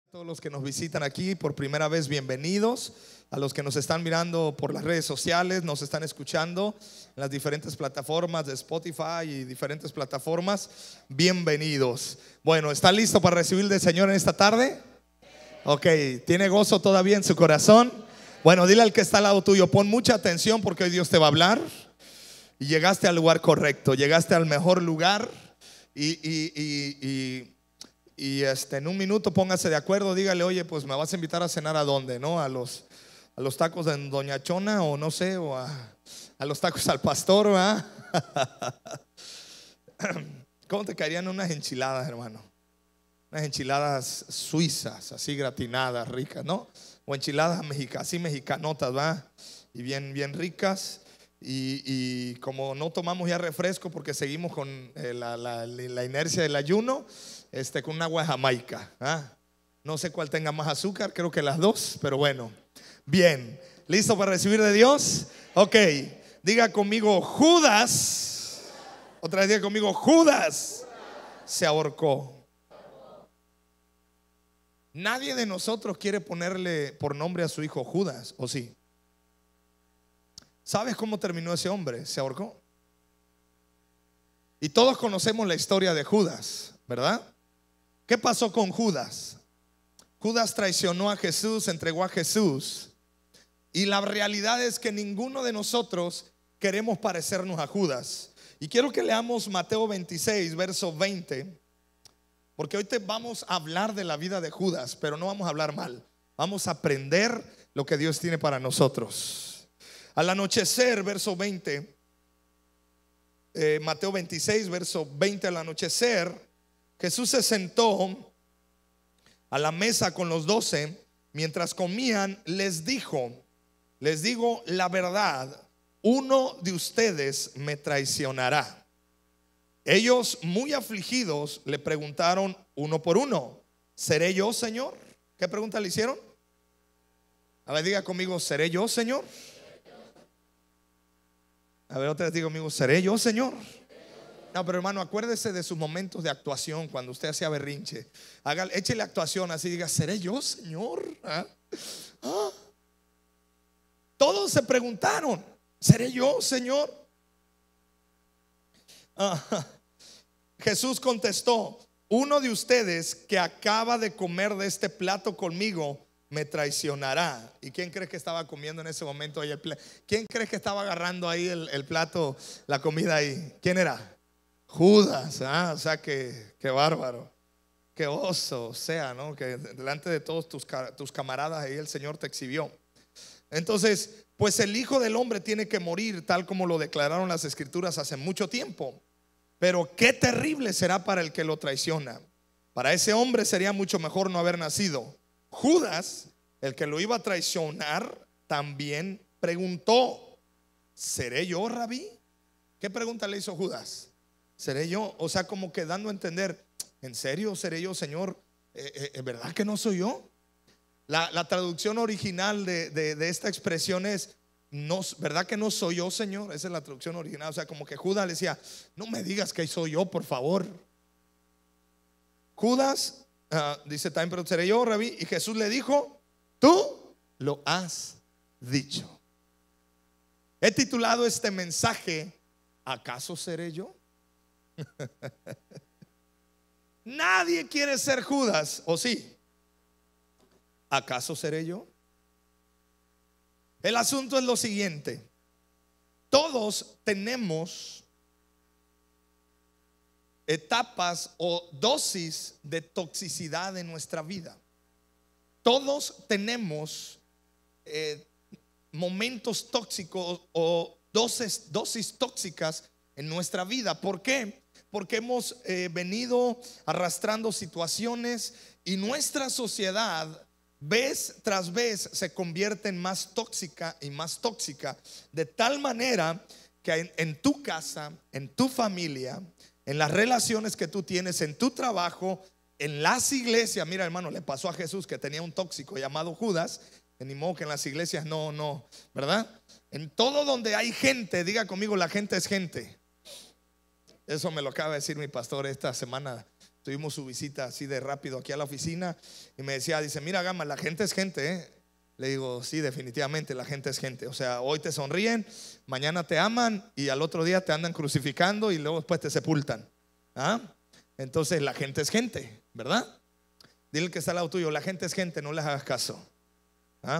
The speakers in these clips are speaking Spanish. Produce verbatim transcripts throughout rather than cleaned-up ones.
A todos los que nos visitan aquí por primera vez, bienvenidos. A los que nos están mirando por las redes sociales, nos están escuchando en las diferentes plataformas de Spotify y diferentes plataformas, bienvenidos. Bueno, ¿está listo para recibir del Señor en esta tarde? Ok, ¿tiene gozo todavía en su corazón? Bueno, dile al que está al lado tuyo, pon mucha atención porque hoy Dios te va a hablar. Y llegaste al lugar correcto, llegaste al mejor lugar. Y, y, y, y Y este, en un minuto póngase de acuerdo, dígale, oye, pues me vas a invitar a cenar a dónde, ¿no? A los, a los tacos de Doña Chona, o no sé, o a, a los tacos al pastor, ¿verdad? ¿Cómo te caerían unas enchiladas, hermano? Unas enchiladas suizas, así gratinadas, ricas, ¿no? O enchiladas mexicanas, así mexicanotas, ¿verdad? Y bien, bien ricas. Y, y como no tomamos ya refresco porque seguimos con eh, la, la, la inercia del ayuno, este, con un agua de Jamaica, ¿ah? No sé cuál tenga más azúcar, creo que las dos, pero bueno. Bien, ¿listo para recibir de Dios? Ok, diga conmigo, Judas. Otra vez diga conmigo, Judas se ahorcó. Nadie de nosotros quiere ponerle por nombre a su hijo Judas, ¿o sí? ¿Sabes cómo terminó ese hombre? Se ahorcó. Y todos conocemos la historia de Judas, ¿verdad? ¿Qué pasó con Judas? Judas traicionó a Jesús, entregó a Jesús. Y la realidad es que ninguno de nosotros queremos parecernos a Judas. Y quiero que leamos Mateo veintiséis, verso veinte. Porque hoy te vamos a hablar de la vida de Judas, pero no vamos a hablar mal. Vamos a aprender lo que Dios tiene para nosotros. Al anochecer, verso veinte, eh, Mateo veintiséis, verso veinte, al anochecer, Jesús se sentó a la mesa con los doce. Mientras comían, les dijo, les digo la verdad, uno de ustedes me traicionará. Ellos, muy afligidos, le preguntaron uno por uno, ¿seré yo, Señor? ¿Qué pregunta le hicieron? A ver, diga conmigo, ¿seré yo, Señor? A ver, otra vez digo conmigo, ¿seré yo, Señor? No, pero hermano, acuérdese de sus momentos de actuación cuando usted hacía berrinche. Haga, échele actuación así, diga, ¿seré yo, Señor? ¿Ah? ¿Ah? Todos se preguntaron, ¿seré yo, Señor? Ah, Jesús contestó, uno de ustedes que acaba de comer de este plato conmigo me traicionará. ¿Y quién cree que estaba comiendo en ese momento ahí el plato? ¿Quién cree que estaba agarrando ahí el, el plato, la comida ahí? ¿Quién era? Judas. Ah, o sea que, que bárbaro, qué oso, o sea, ¿no? Que delante de todos tus, tus camaradas ahí el Señor te exhibió. Entonces, pues el Hijo del Hombre tiene que morir tal como lo declararon las Escrituras hace mucho tiempo. Pero qué terrible será para el que lo traiciona. Para ese hombre sería mucho mejor no haber nacido. Judas, el que lo iba a traicionar, también preguntó, ¿seré yo, Rabí? ¿Qué pregunta le hizo Judas? ¿Seré yo? O sea, como que dando a entender, ¿en serio seré yo, Señor? ¿Es eh, verdad que no soy yo? La, la traducción original de, de, de esta expresión es, no, ¿verdad que no soy yo, Señor? Esa es la traducción original. O sea, como que Judas le decía, no me digas que soy yo, por favor. Judas Uh, dice también, pero seré yo, Rabí. Y Jesús le dijo, tú lo has dicho. He titulado este mensaje, ¿acaso seré yo? Nadie quiere ser Judas, ¿o sí? ¿Acaso seré yo? El asunto es lo siguiente. Todos tenemos etapas o dosis de toxicidad en nuestra vida. Todos tenemos eh, momentos tóxicos o dosis, dosis tóxicas en nuestra vida. ¿Por qué? Porque hemos eh, venido arrastrando situaciones y nuestra sociedad vez tras vez se convierte en más tóxica y más tóxica, de tal manera que en, en tu casa, en tu familia, en las relaciones que tú tienes, en tu trabajo, en las iglesias. Mira, hermano, le pasó a Jesús que tenía un tóxico llamado Judas. Ni modo que en las iglesias no, no, ¿verdad? En todo donde hay gente, diga conmigo, la gente es gente. Eso me lo acaba de decir mi pastor esta semana. tuvimos su visita así de rápido aquí a la oficina y me decía, dice, mira Gama, la gente es gente, ¿eh? Le digo, sí, definitivamente la gente es gente. O sea, hoy te sonríen, mañana te aman y al otro día te andan crucificando y luego después te sepultan. ¿Ah? Entonces la gente es gente, ¿verdad? Dile que está al lado tuyo, la gente es gente, no les hagas caso. ¿Ah?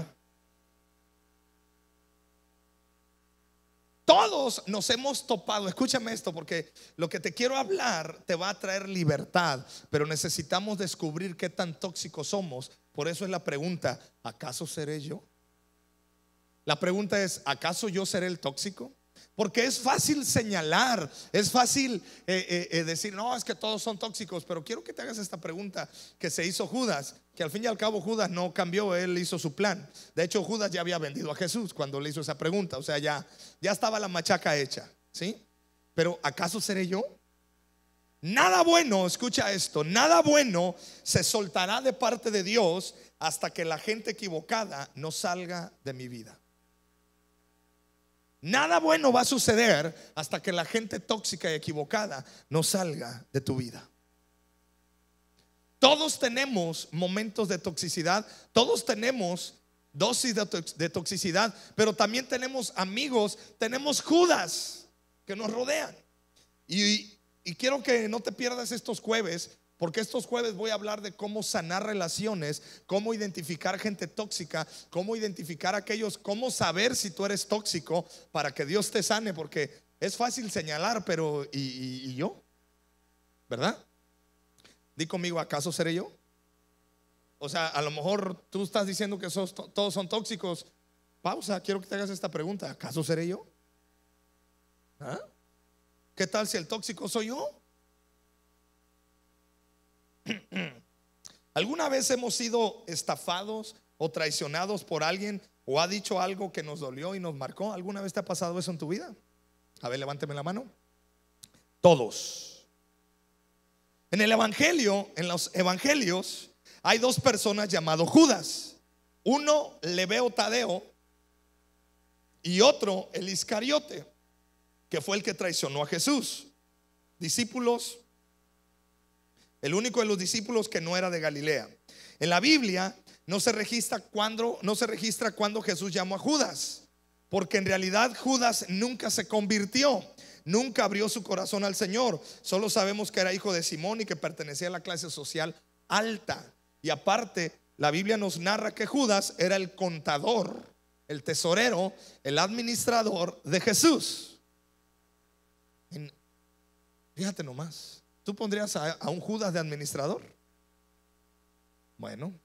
Todos nos hemos topado, escúchame esto, porque lo que te quiero hablar te va a traer libertad, pero necesitamos descubrir qué tan tóxicos somos. Por eso es la pregunta, ¿acaso seré yo? La pregunta es, ¿acaso yo seré el tóxico? Porque es fácil señalar, es fácil eh, eh, eh, decir, no, es que todos son tóxicos. Pero quiero que te hagas esta pregunta que se hizo Judas, que al fin y al cabo Judas no cambió, él hizo su plan. De hecho, Judas ya había vendido a Jesús cuando le hizo esa pregunta. O sea, ya, ya estaba la machaca hecha, ¿sí? Pero ¿acaso seré yo? Nada bueno, escucha esto, nada bueno se soltará de parte de Dios hasta que la gente equivocada no salga de mi vida. Nada bueno va a suceder hasta que la gente tóxica y equivocada no salga de tu vida. Todos tenemos momentos de toxicidad, todos tenemos dosis de, tox- de toxicidad, pero también tenemos amigos, tenemos Judas que nos rodean. Y, y quiero que no te pierdas estos jueves, porque estos jueves voy a hablar de cómo sanar relaciones, cómo identificar gente tóxica, cómo identificar aquellos, cómo saber si tú eres tóxico para que Dios te sane, porque es fácil señalar, pero ¿y, y, y yo? ¿Verdad? Di conmigo, ¿acaso seré yo? O sea, a lo mejor tú estás diciendo que sos, todos son tóxicos. Pausa, quiero que te hagas esta pregunta, ¿acaso seré yo? ¿Ah? ¿Qué tal si el tóxico soy yo? ¿Alguna vez hemos sido estafados o traicionados por alguien o ha dicho algo que nos dolió y nos marcó? ¿Alguna vez te ha pasado eso en tu vida? A ver, levánteme la mano. Todos. En el evangelio, en los evangelios, hay dos personas llamadas Judas. Uno, Lebeo Tadeo, y otro, el Iscariote, que fue el que traicionó a Jesús. Discípulos, el único de los discípulos que no era de Galilea. En la Biblia no se registra cuando, no se registra cuando Jesús llamó a Judas, porque en realidad Judas nunca se convirtió, nunca abrió su corazón al Señor. Solo sabemos que era hijo de Simón y que pertenecía a la clase social alta. Y aparte, la Biblia nos narra que Judas era el contador, el tesorero, el administrador de Jesús. En, fíjate nomás, ¿tú pondrías a, a un Judas de administrador? Bueno,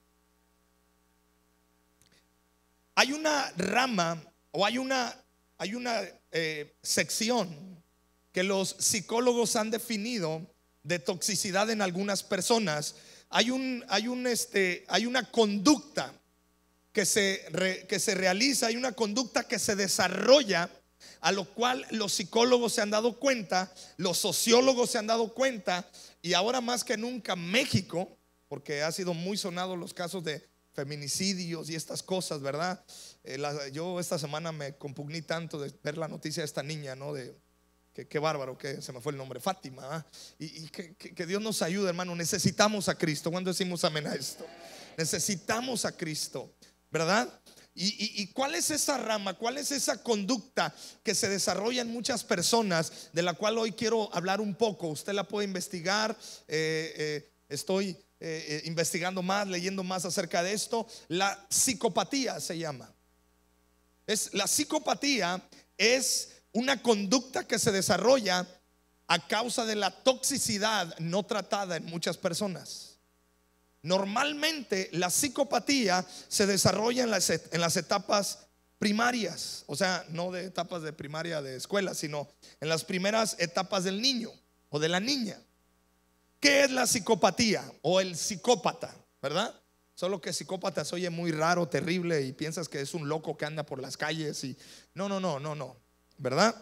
hay una rama o hay una, hay una eh, sección que los psicólogos han definido de toxicidad en algunas personas. Hay, un, hay, un, este, hay una conducta que se, re, que se realiza, hay una conducta que se desarrolla, a lo cual los psicólogos se han dado cuenta, los sociólogos se han dado cuenta, y ahora más que nunca México, porque ha sido muy sonado los casos de feminicidios y estas cosas, ¿verdad? Eh, la, yo esta semana me compugní tanto de ver la noticia de esta niña, ¿no? De que qué bárbaro, que se me fue el nombre, Fátima, ¿eh? Y, y que, que, que Dios nos ayude, hermano. Necesitamos a Cristo. ¿Cuándo decimos amén a esto? Necesitamos a Cristo, ¿verdad? Y, y, y cuál es esa rama, cuál es esa conducta que se desarrolla en muchas personas, de la cual hoy quiero hablar un poco. Usted la puede investigar. eh, eh, Estoy eh, eh, investigando más, leyendo más acerca de esto. La psicopatía se llama. Es, la psicopatía es una conducta que se desarrolla a causa de la toxicidad no tratada en muchas personas. Normalmente la psicopatía se desarrolla en las, en las etapas primarias, o sea, no de etapas de primaria de escuela, sino en las primeras etapas del niño o de la niña. ¿Qué es la psicopatía o el psicópata? ¿Verdad? Solo que psicópata se oye muy raro, terrible, y piensas que es un loco que anda por las calles y no, no, no, no, no, ¿verdad?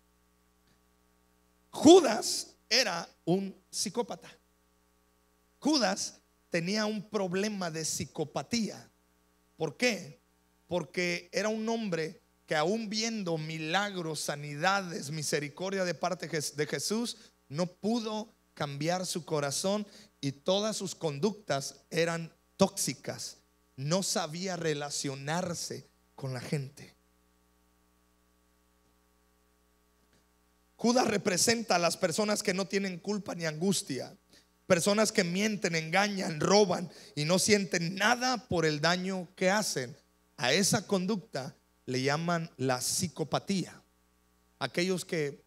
Judas era un psicópata. Judas tenía un problema de psicopatía. ¿Por qué? Porque era un hombre que, aún viendo milagros, sanidades, misericordia de parte de Jesús, no pudo cambiar su corazón y todas sus conductas eran tóxicas. No sabía relacionarse con la gente. Judas representa a las personas que no tienen culpa ni angustia, personas que mienten, engañan, roban y no sienten nada por el daño que hacen. A esa conducta le llaman la psicopatía. Aquellos que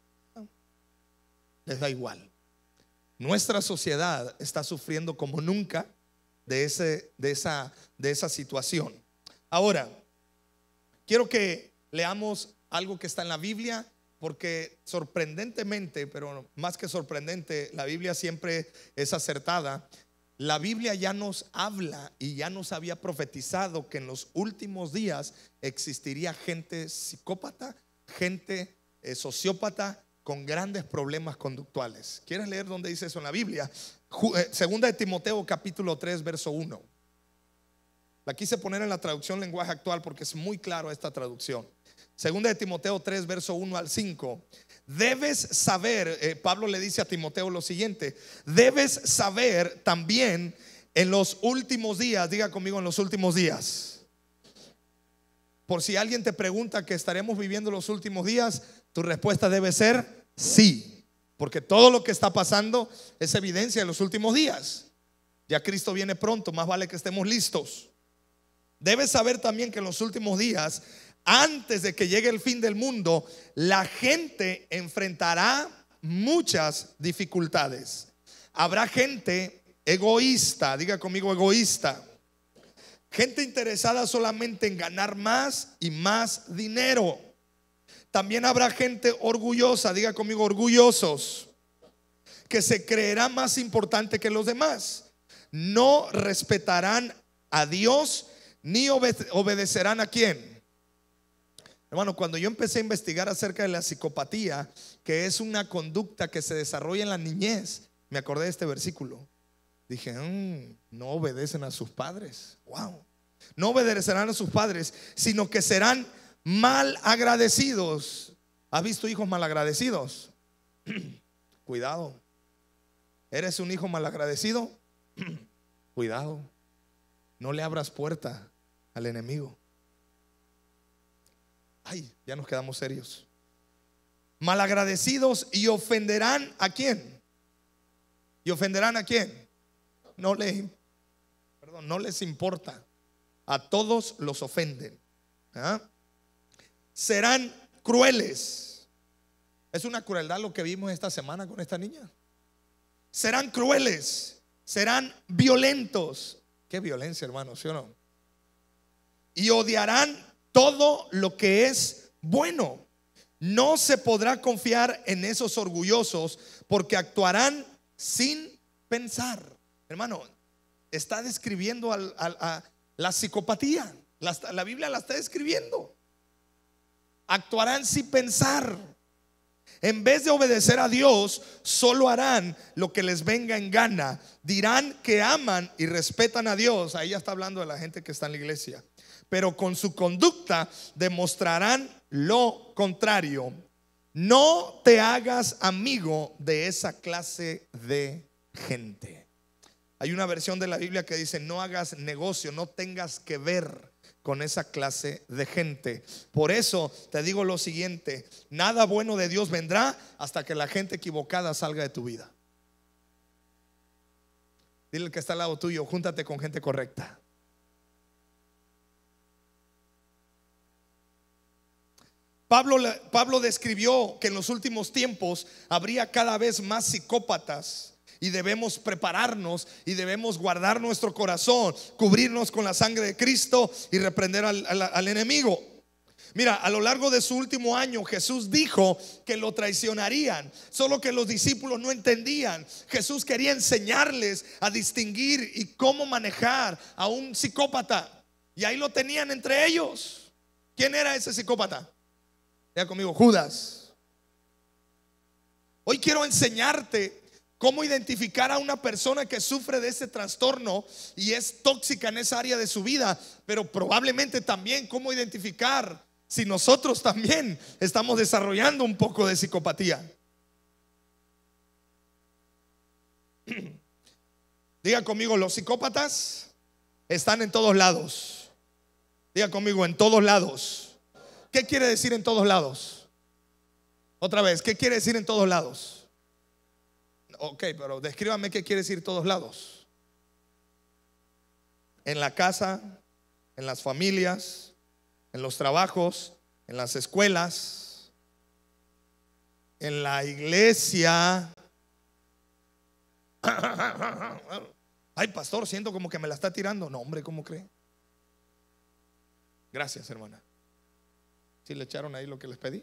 les da igual. Nuestra sociedad está sufriendo como nunca de, ese, de, esa, de esa situación. Ahora, quiero que leamos algo que está en la Biblia, porque sorprendentemente, pero más que sorprendente, la Biblia siempre es acertada. La Biblia ya nos habla y ya nos había profetizado que en los últimos días existiría gente psicópata, gente eh, sociópata con grandes problemas conductuales. ¿Quieres leer dónde dice eso en la Biblia? Segunda de Timoteo capítulo tres verso uno. La quise poner en la traducción lenguaje actual porque es muy claro esta traducción. Segunda de Timoteo tres verso uno al cinco. Debes saber, eh, Pablo le dice a Timoteo lo siguiente: debes saber también en los últimos días, diga conmigo, en los últimos días. Por si alguien te pregunta que estaremos viviendo los últimos días, tu respuesta debe ser sí, porque todo lo que está pasando es evidencia de los últimos días. Ya Cristo viene pronto, más vale que estemos listos. Debes saber también que en los últimos días, antes de que llegue el fin del mundo, la gente enfrentará muchas dificultades. Habrá gente egoísta, diga conmigo egoísta. Gente interesada solamente en ganar más y más dinero. También habrá gente orgullosa, diga conmigo orgullosos, que se creerá más importante que los demás. No respetarán a Dios ni obede- obedecerán a quién. Hermano, cuando yo empecé a investigar acerca de la psicopatía, que es una conducta que se desarrolla en la niñez, me acordé de este versículo. Dije, mmm, no obedecen a sus padres. Wow. No obedecerán a sus padres, sino que serán mal agradecidos. ¿Has visto hijos mal agradecidos? Cuidado. ¿Eres un hijo mal agradecido? Cuidado. No le abras puerta al enemigo. Ay, ya nos quedamos serios. Malagradecidos y ofenderán ¿a quién? ¿Y ofenderán a quién? No les, perdón, no les importa. A todos los ofenden. ¿Ah? Serán crueles. Es una crueldad lo que vimos esta semana con esta niña. Serán crueles. Serán violentos. Qué violencia, hermano, ¿sí o no? Y odiarán todo lo que es bueno. No se podrá confiar en esos orgullosos, porque actuarán sin pensar. Hermano, está describiendo al, al, a la psicopatía. La, la Biblia la está describiendo. Actuarán sin pensar. En vez de obedecer a Dios, solo harán lo que les venga en gana. Dirán que aman y respetan a Dios. Ahí ya está hablando de la gente que está en la iglesia. Pero con su conducta demostrarán lo contrario. No te hagas amigo de esa clase de gente. Hay una versión de la Biblia que dice: no hagas negocio, no tengas que ver con esa clase de gente. Por eso te digo lo siguiente: nada bueno de Dios vendrá hasta que la gente equivocada salga de tu vida. Dile al que está al lado tuyo: júntate con gente correcta. Pablo, Pablo describió que en los últimos tiempos habría cada vez más psicópatas. Y debemos prepararnos y debemos guardar nuestro corazón, cubrirnos con la sangre de Cristo y reprender al, al, al enemigo. Mira, a lo largo de su último año Jesús dijo que lo traicionarían, solo que los discípulos no entendían. Jesús quería enseñarles a distinguir y cómo manejar a un psicópata, y ahí lo tenían entre ellos. ¿Quién era ese psicópata? Diga conmigo: Judas. Hoy quiero enseñarte cómo identificar a una persona que sufre de ese trastorno y es tóxica en esa área de su vida, pero probablemente también cómo identificar si nosotros también estamos desarrollando un poco de psicopatía. Diga conmigo, los psicópatas están en todos lados. Diga conmigo, en todos lados. ¿Qué quiere decir en todos lados? Otra vez, ¿qué quiere decir en todos lados? Ok, pero descríbame qué quiere decir todos lados. En la casa, en las familias, en los trabajos, en las escuelas, en la iglesia. Ay, pastor, siento como que me la está tirando. No, hombre, ¿cómo cree? Gracias, hermana. ¿Sí le echaron ahí lo que les pedí?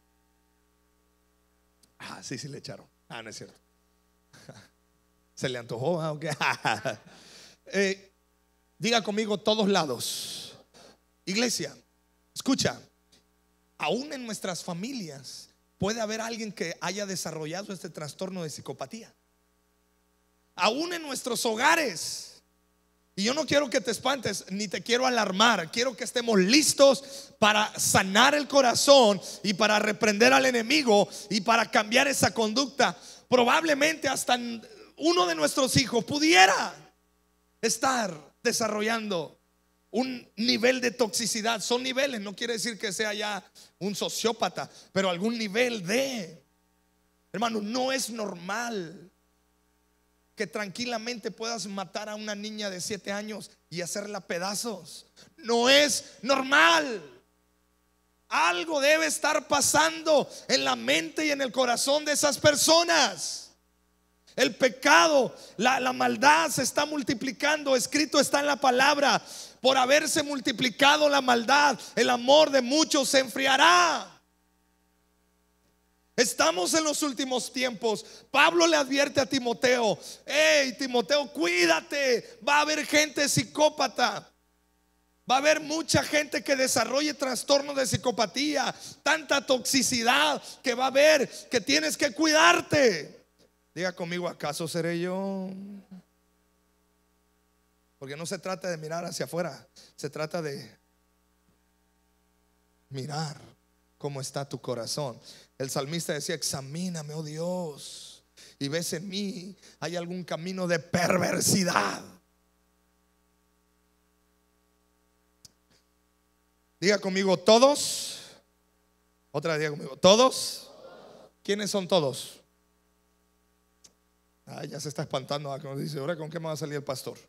Ah, sí, sí le echaron. Ah, no es cierto. Se le antojó, ¿ah? Okay. eh, Diga conmigo, todos lados. Iglesia, escucha, aún en nuestras familias puede haber alguien que haya desarrollado este trastorno de psicopatía. Aún en nuestros hogares. Y yo no quiero que te espantes, ni te quiero alarmar. Quiero que estemos listos para sanar el corazón y para reprender al enemigo y para cambiar esa conducta. Probablemente hasta uno de nuestros hijos pudiera estar desarrollando un nivel de toxicidad. Son niveles, no quiere decir que sea ya un sociópata, pero algún nivel de, hermano, no es normal que tranquilamente puedas matar a una niña de siete años y hacerla pedazos. No es normal. Algo debe estar pasando en la mente y en el corazón de esas personas. El pecado, la, la maldad se está multiplicando. Escrito está en la palabra: por haberse multiplicado la maldad, el amor de muchos se enfriará. Estamos en los últimos tiempos. Pablo le advierte a Timoteo: hey, Timoteo, cuídate. Va a haber gente psicópata. Va a haber mucha gente que desarrolle trastornos de psicopatía. Tanta toxicidad que va a haber, que tienes que cuidarte. Diga conmigo, ¿acaso seré yo? Porque no se trata de mirar hacia afuera, se trata de mirar cómo está tu corazón. El salmista decía: examíname, oh Dios, y ves en mí hay algún camino de perversidad. Diga conmigo, todos. Otra vez, diga conmigo, todos. ¿Quiénes son todos? Ay, ya se está espantando. Dice, ahora ¿con qué me va a salir el pastor?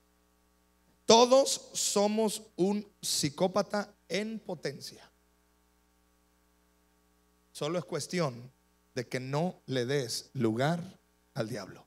Todos somos un psicópata en potencia. Solo es cuestión de que no le des lugar al diablo.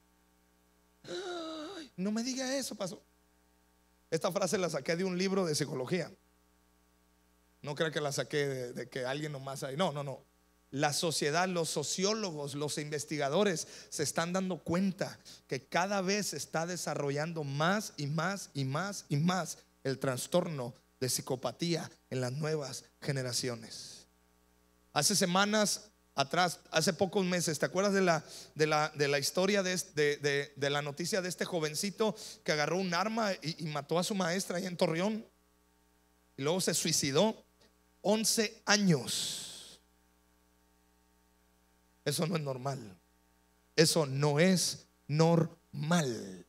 Ay, no me diga eso, pastor. Esta frase la saqué de un libro de psicología. No creo que la saqué de, de que alguien nomás hay. No, no, no. La sociedad, los sociólogos, los investigadores se están dando cuenta que cada vez se está desarrollando más y más y más y más el trastorno de psicopatía en las nuevas generaciones. Hace semanas atrás, hace pocos meses, ¿te acuerdas de la, de la, de la historia de, de, de, de la noticia de este jovencito que agarró un arma y, y mató a su maestra ahí en Torreón? Y luego se suicidó. once años. Eso no es normal. Eso no es normal.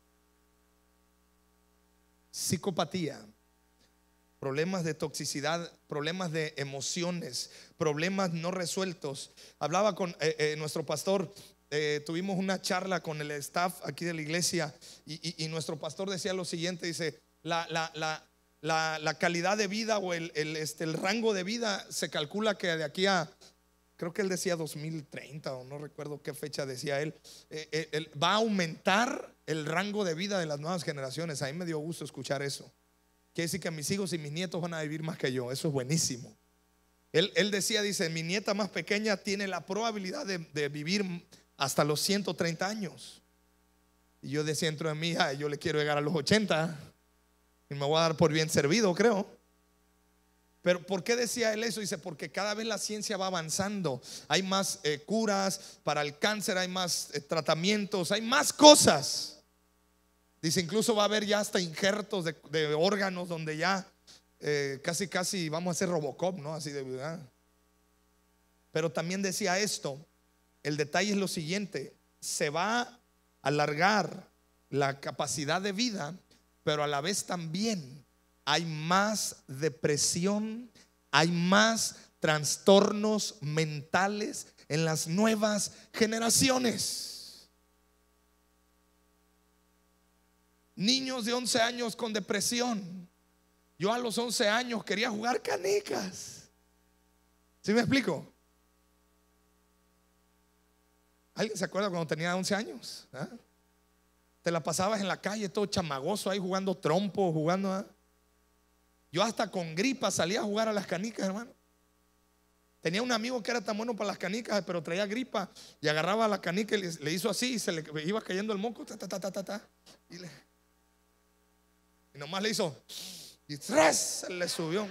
Psicopatía, problemas de toxicidad, problemas de emociones, problemas no resueltos. Hablaba con eh, eh, nuestro pastor, eh, tuvimos una charla con el staff aquí de la iglesia y, y, y nuestro pastor decía lo siguiente, dice, la, la, la, la, la calidad de vida o el, el, este, el rango de vida se calcula que de aquí a, creo que él decía dos mil treinta o no recuerdo qué fecha decía él, eh, eh, él va a aumentar el rango de vida de las nuevas generaciones. A mí me dio gusto escuchar eso. Quiere decir que mis hijos y mis nietos van a vivir más que yo. Eso es buenísimo. Él, él decía, dice, mi nieta más pequeña tiene la probabilidad de, de vivir hasta los ciento treinta años. Y yo decía dentro de mí, ay, yo le quiero llegar a los ochenta y me voy a dar por bien servido, creo. Pero ¿por qué decía él eso? Dice, porque cada vez la ciencia va avanzando. Hay más eh, curas para el cáncer, hay más eh, tratamientos, hay más cosas. Dice, incluso va a haber ya hasta injertos de, de órganos donde ya eh, casi casi vamos a hacer Robocop, ¿no? Así de verdad. Pero también decía esto, el detalle es lo siguiente: se va a alargar la capacidad de vida, pero a la vez también hay más depresión, hay más trastornos mentales en las nuevas generaciones. Niños de once años con depresión. Yo a los once años quería jugar canicas. ¿Sí me explico? ¿Alguien se acuerda cuando tenía once años? ¿Ah? Te la pasabas en la calle todo chamagoso ahí jugando trompo, jugando. ¿Ah? Yo hasta con gripa salía a jugar a las canicas, hermano. Tenía un amigo que era tan bueno para las canicas, pero traía gripa y agarraba la canica y le, le hizo así y se le iba cayendo el moco, ta, ta, ta, ta, ta, ta, y, le, y nomás le hizo y ¡tras! Se le subió.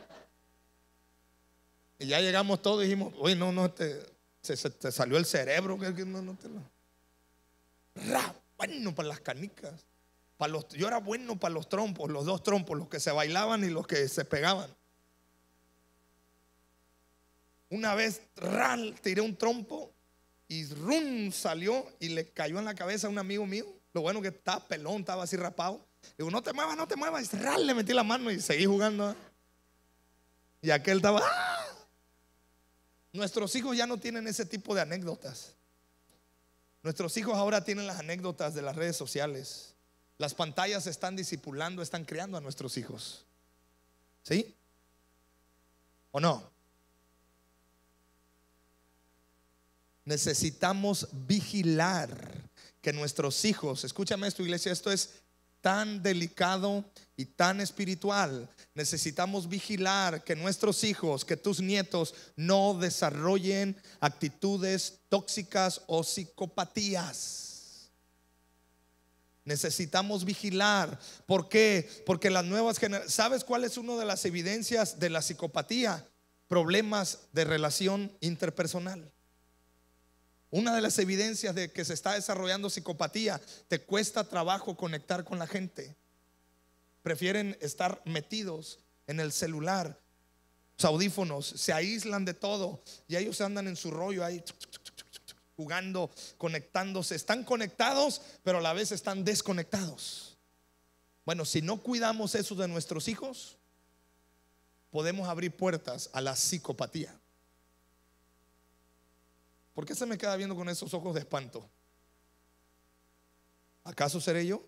Y ya llegamos todos y dijimos, oye, no, no, te, se, se te salió el cerebro. Que, que no, no te lo. Ra, bueno para las canicas. Para los, yo era bueno para los trompos, los dos trompos, los que se bailaban y los que se pegaban. Una vez ral, tiré un trompo y rum salió y le cayó en la cabeza a un amigo mío. Lo bueno que estaba pelón, estaba así rapado. Digo, no te muevas, no te muevas. Y ral, le metí la mano y seguí jugando. ¿Eh? Y aquel estaba ¡ah! Nuestros hijos ya no tienen ese tipo de anécdotas. Nuestros hijos ahora tienen las anécdotas de las redes sociales. Las pantallas están discipulando, están creando a nuestros hijos. ¿Sí? ¿O no? Necesitamos vigilar que nuestros hijos, escúchame esto, iglesia, esto es tan delicado y tan espiritual. Necesitamos vigilar que nuestros hijos, que tus nietos no desarrollen actitudes tóxicas o psicopatías. Necesitamos vigilar. ¿Por qué? Porque las nuevas generaciones, ¿sabes cuál es una de las evidencias de la psicopatía? Problemas de relación interpersonal. Una de las evidencias de que se está desarrollando psicopatía, te cuesta trabajo conectar con la gente. Prefieren estar metidos en el celular, los audífonos, se aíslan de todo y ellos andan en su rollo ahí jugando, conectándose. Están conectados, pero a la vez están desconectados. Bueno, si no cuidamos eso de nuestros hijos, podemos abrir puertas a la psicopatía. ¿Por qué se me queda viendo con esos ojos de espanto? ¿Acaso seré yo?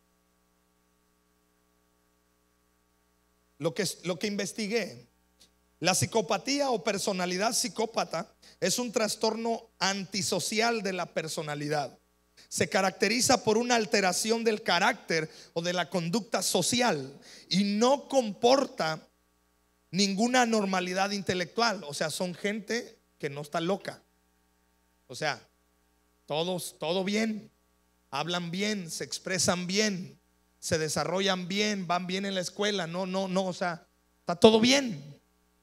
Lo que, lo que investigué, la psicopatía o personalidad psicópata es un trastorno antisocial de la personalidad. Se caracteriza por una alteración del carácter o de la conducta social y no comporta ninguna normalidad intelectual. O sea, son gente que no está loca. O sea, todos, todo bien, hablan bien, se expresan bien, se desarrollan bien, van bien en la escuela. No, no, no, o sea, está todo bien.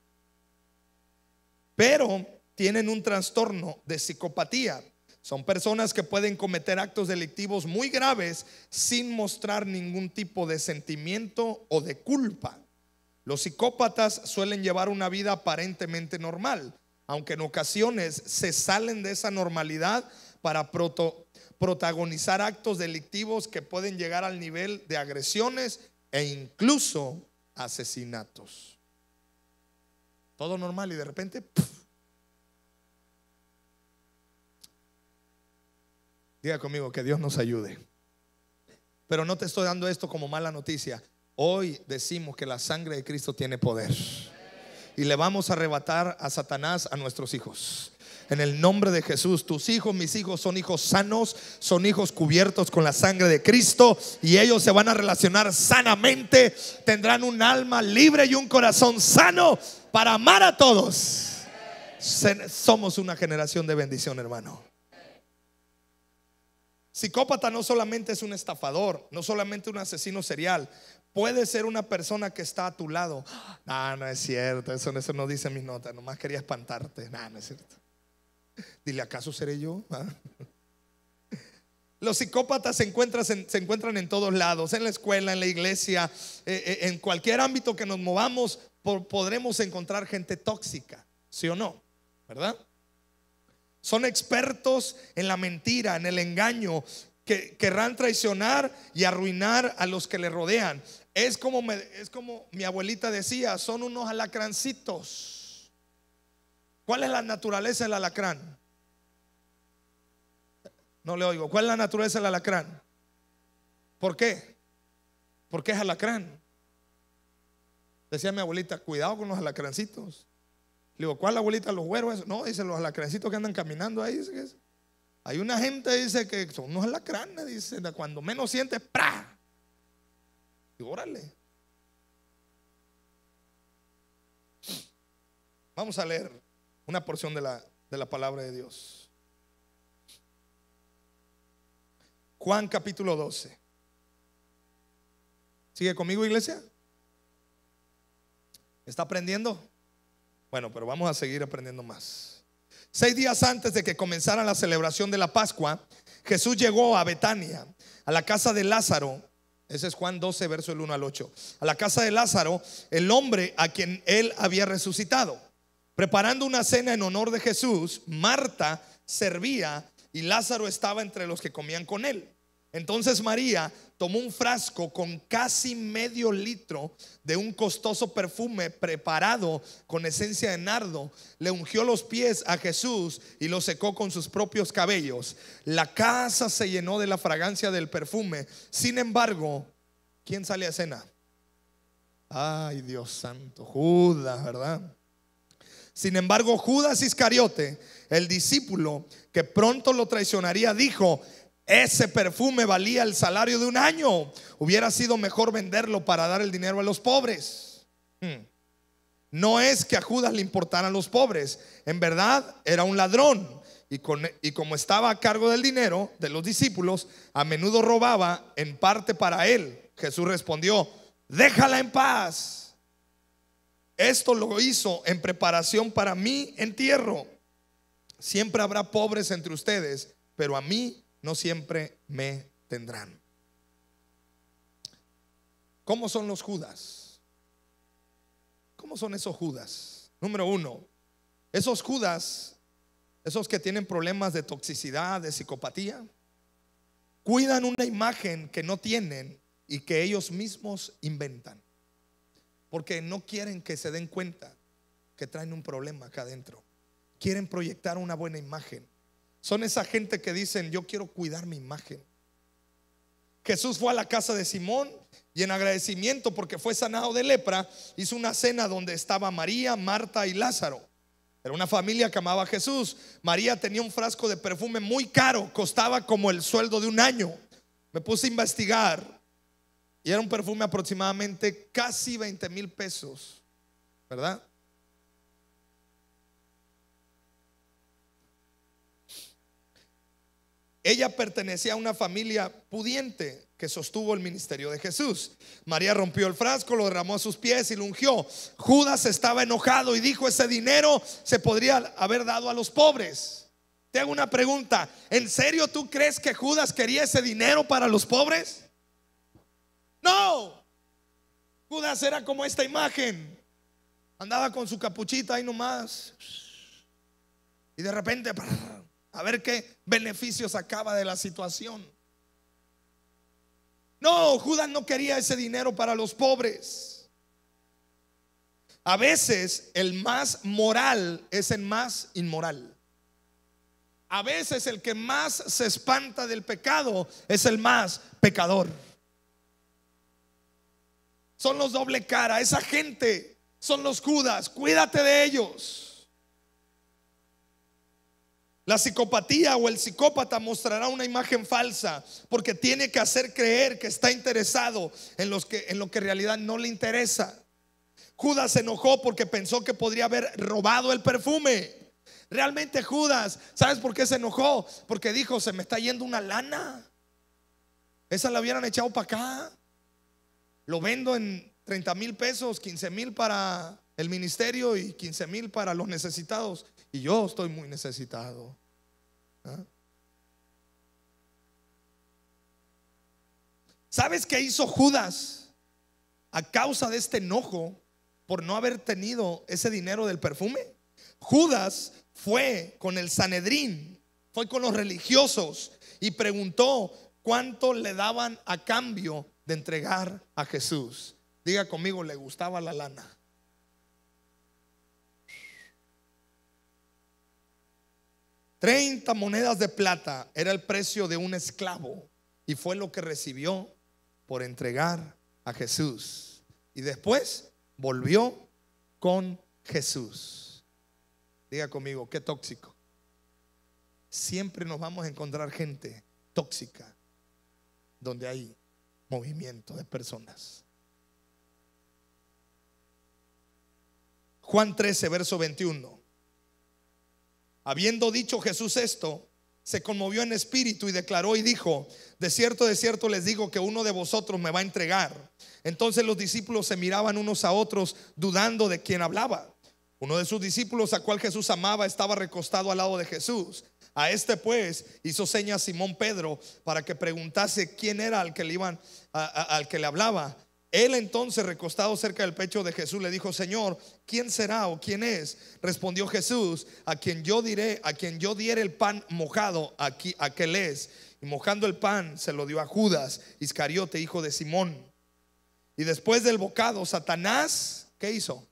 Pero tienen un trastorno de psicopatía. Son personas que pueden cometer actos delictivos muy graves sin mostrar ningún tipo de sentimiento o de culpa. Los psicópatas suelen llevar una vida aparentemente normal, aunque en ocasiones se salen de esa normalidad para proto, protagonizar actos delictivos que pueden llegar al nivel de agresiones e incluso asesinatos. Todo normal y de repente ¡puf! Diga conmigo que Dios nos ayude. Pero no te estoy dando esto como mala noticia. Hoy decimos que la sangre de Cristo tiene poder y le vamos a arrebatar a Satanás a nuestros hijos. En el nombre de Jesús, tus hijos, mis hijos son hijos sanos, son hijos cubiertos con la sangre de Cristo y ellos se van a relacionar sanamente, tendrán un alma libre y un corazón sano para amar a todos. Somos una generación de bendición, hermano. Psicópata no solamente es un estafador, no solamente un asesino serial. Puede ser una persona que está a tu lado. No, no es cierto, eso, eso no dice mis notas, nomás quería espantarte. No, no es cierto. Dile, ¿acaso seré yo? ¿Ah? Los psicópatas se encuentran, se encuentran en todos lados, en la escuela, en la iglesia, eh, en cualquier ámbito que nos movamos, por, podremos encontrar gente tóxica, ¿sí o no? ¿Verdad? Son expertos en la mentira, en el engaño, que que querrán traicionar y arruinar a los que le rodean. Es como, me, es como mi abuelita decía, son unos alacrancitos. ¿Cuál es la naturaleza del alacrán? No le oigo. ¿Cuál es la naturaleza del alacrán? ¿Por qué? Porque es alacrán. Decía mi abuelita, cuidado con los alacrancitos. Le digo, ¿cuál abuelita? ¿Los güeros? No, dice, los alacrancitos que andan caminando ahí. Dice que es. Hay una gente, dice, que son unos alacranes. Dice, cuando menos sientes, ¡pra! Y órale. Vamos a leer una porción de la, de la palabra de Dios. Juan capítulo doce. ¿Sigue conmigo, iglesia? ¿Está aprendiendo? Bueno, pero vamos a seguir aprendiendo más. Seis días antes de que comenzara la celebración de la Pascua, Jesús llegó a Betania, a la casa de Lázaro. Ese es Juan doce, verso del uno al ocho. A la casa de Lázaro, el hombre a quien él había resucitado. Preparando una cena en honor de Jesús, Marta servía y Lázaro estaba entre los que comían con él. Entonces María tomó un frasco con casi medio litro de un costoso perfume preparado con esencia de nardo. Le ungió los pies a Jesús y lo secó con sus propios cabellos. La casa se llenó de la fragancia del perfume. Sin embargo, ¿quién sale a escena? Ay, Dios santo, Judas, ¿verdad? Sin embargo, Judas Iscariote, el discípulo que pronto lo traicionaría, dijo: ese perfume valía el salario de un año. Hubiera sido mejor venderlo para dar el dinero a los pobres. hmm. No es que a Judas le importaran los pobres. En verdad era un ladrón, y, con, y como estaba a cargo del dinero de los discípulos, a menudo robaba en parte para él. Jesús respondió: déjala en paz. Esto lo hizo en preparación para mi entierro. Siempre habrá pobres entre ustedes, pero a mí no siempre me tendrán. ¿Cómo son los Judas? ¿Cómo son esos Judas? Número uno, esos Judas, esos que tienen problemas de toxicidad, de psicopatía, cuidan una imagen que no tienen y que ellos mismos inventan, porque no quieren que se den cuenta que traen un problema acá adentro. Quieren proyectar una buena imagen. Son esa gente que dicen: yo quiero cuidar mi imagen. Jesús fue a la casa de Simón y en agradecimiento porque fue sanado de lepra, hizo una cena donde estaba María, Marta y Lázaro. Era una familia que amaba a Jesús. María tenía un frasco de perfume muy caro, costaba como el sueldo de un año. Me puse a investigar y era un perfume aproximadamente casi veinte mil pesos, ¿verdad? Ella pertenecía a una familia pudiente que sostuvo el ministerio de Jesús. María rompió el frasco, lo derramó a sus pies y lo ungió. Judas estaba enojado y dijo: ese dinero se podría haber dado a los pobres. Te hago una pregunta: ¿en serio tú crees que Judas quería ese dinero para los pobres? No. Judas era como esta imagen. Andaba con su capuchita ahí nomás, y de repente a ver qué beneficio sacaba de la situación. No, Judas no quería ese dinero para los pobres. A veces el más moral es el más inmoral. A veces el que más se espanta del pecado es el más pecador. Son los doble cara. Esa gente son los Judas. Cuídate de ellos. La psicopatía o el psicópata mostrará una imagen falsa porque tiene que hacer creer que está interesado en, los que, en lo que en realidad no le interesa. Judas se enojó porque pensó que podría haber robado el perfume. Realmente Judas, ¿sabes por qué se enojó? Porque dijo: se me está yendo una lana. Esa la hubieran echado para acá. Lo vendo en treinta mil pesos, quince mil para el ministerio y quince mil para los necesitados. Y yo estoy muy necesitado. ¿Ah? ¿Sabes qué hizo Judas a causa de este enojo por no haber tenido ese dinero del perfume? Judas fue con el Sanedrín, fue con los religiosos y preguntó ¿cuánto le daban a cambio de entregar a Jesús? Diga conmigo, le gustaba la lana. treinta monedas de plata era el precio de un esclavo, y fue lo que recibió por entregar a Jesús. Y después volvió con Jesús. Diga conmigo, qué tóxico. Siempre nos vamos a encontrar gente tóxica donde hay movimiento de personas. Juan trece, verso veintiuno. Habiendo dicho Jesús esto, se conmovió en espíritu y declaró y dijo: de cierto, de cierto les digo que uno de vosotros me va a entregar. Entonces los discípulos se miraban unos a otros, dudando de quién hablaba. Uno de sus discípulos, a cual Jesús amaba, estaba recostado al lado de Jesús. A este pues hizo señas Simón Pedro para que preguntase quién era al que le iban a, a, al que le hablaba. Él entonces, recostado cerca del pecho de Jesús, le dijo: Señor, ¿quién será o quién es? Respondió Jesús: a quien yo diré, a quien yo diere el pan mojado, aquí, aquel es. Y mojando el pan se lo dio a Judas Iscariote, hijo de Simón. Y después del bocado, Satanás, ¿qué hizo?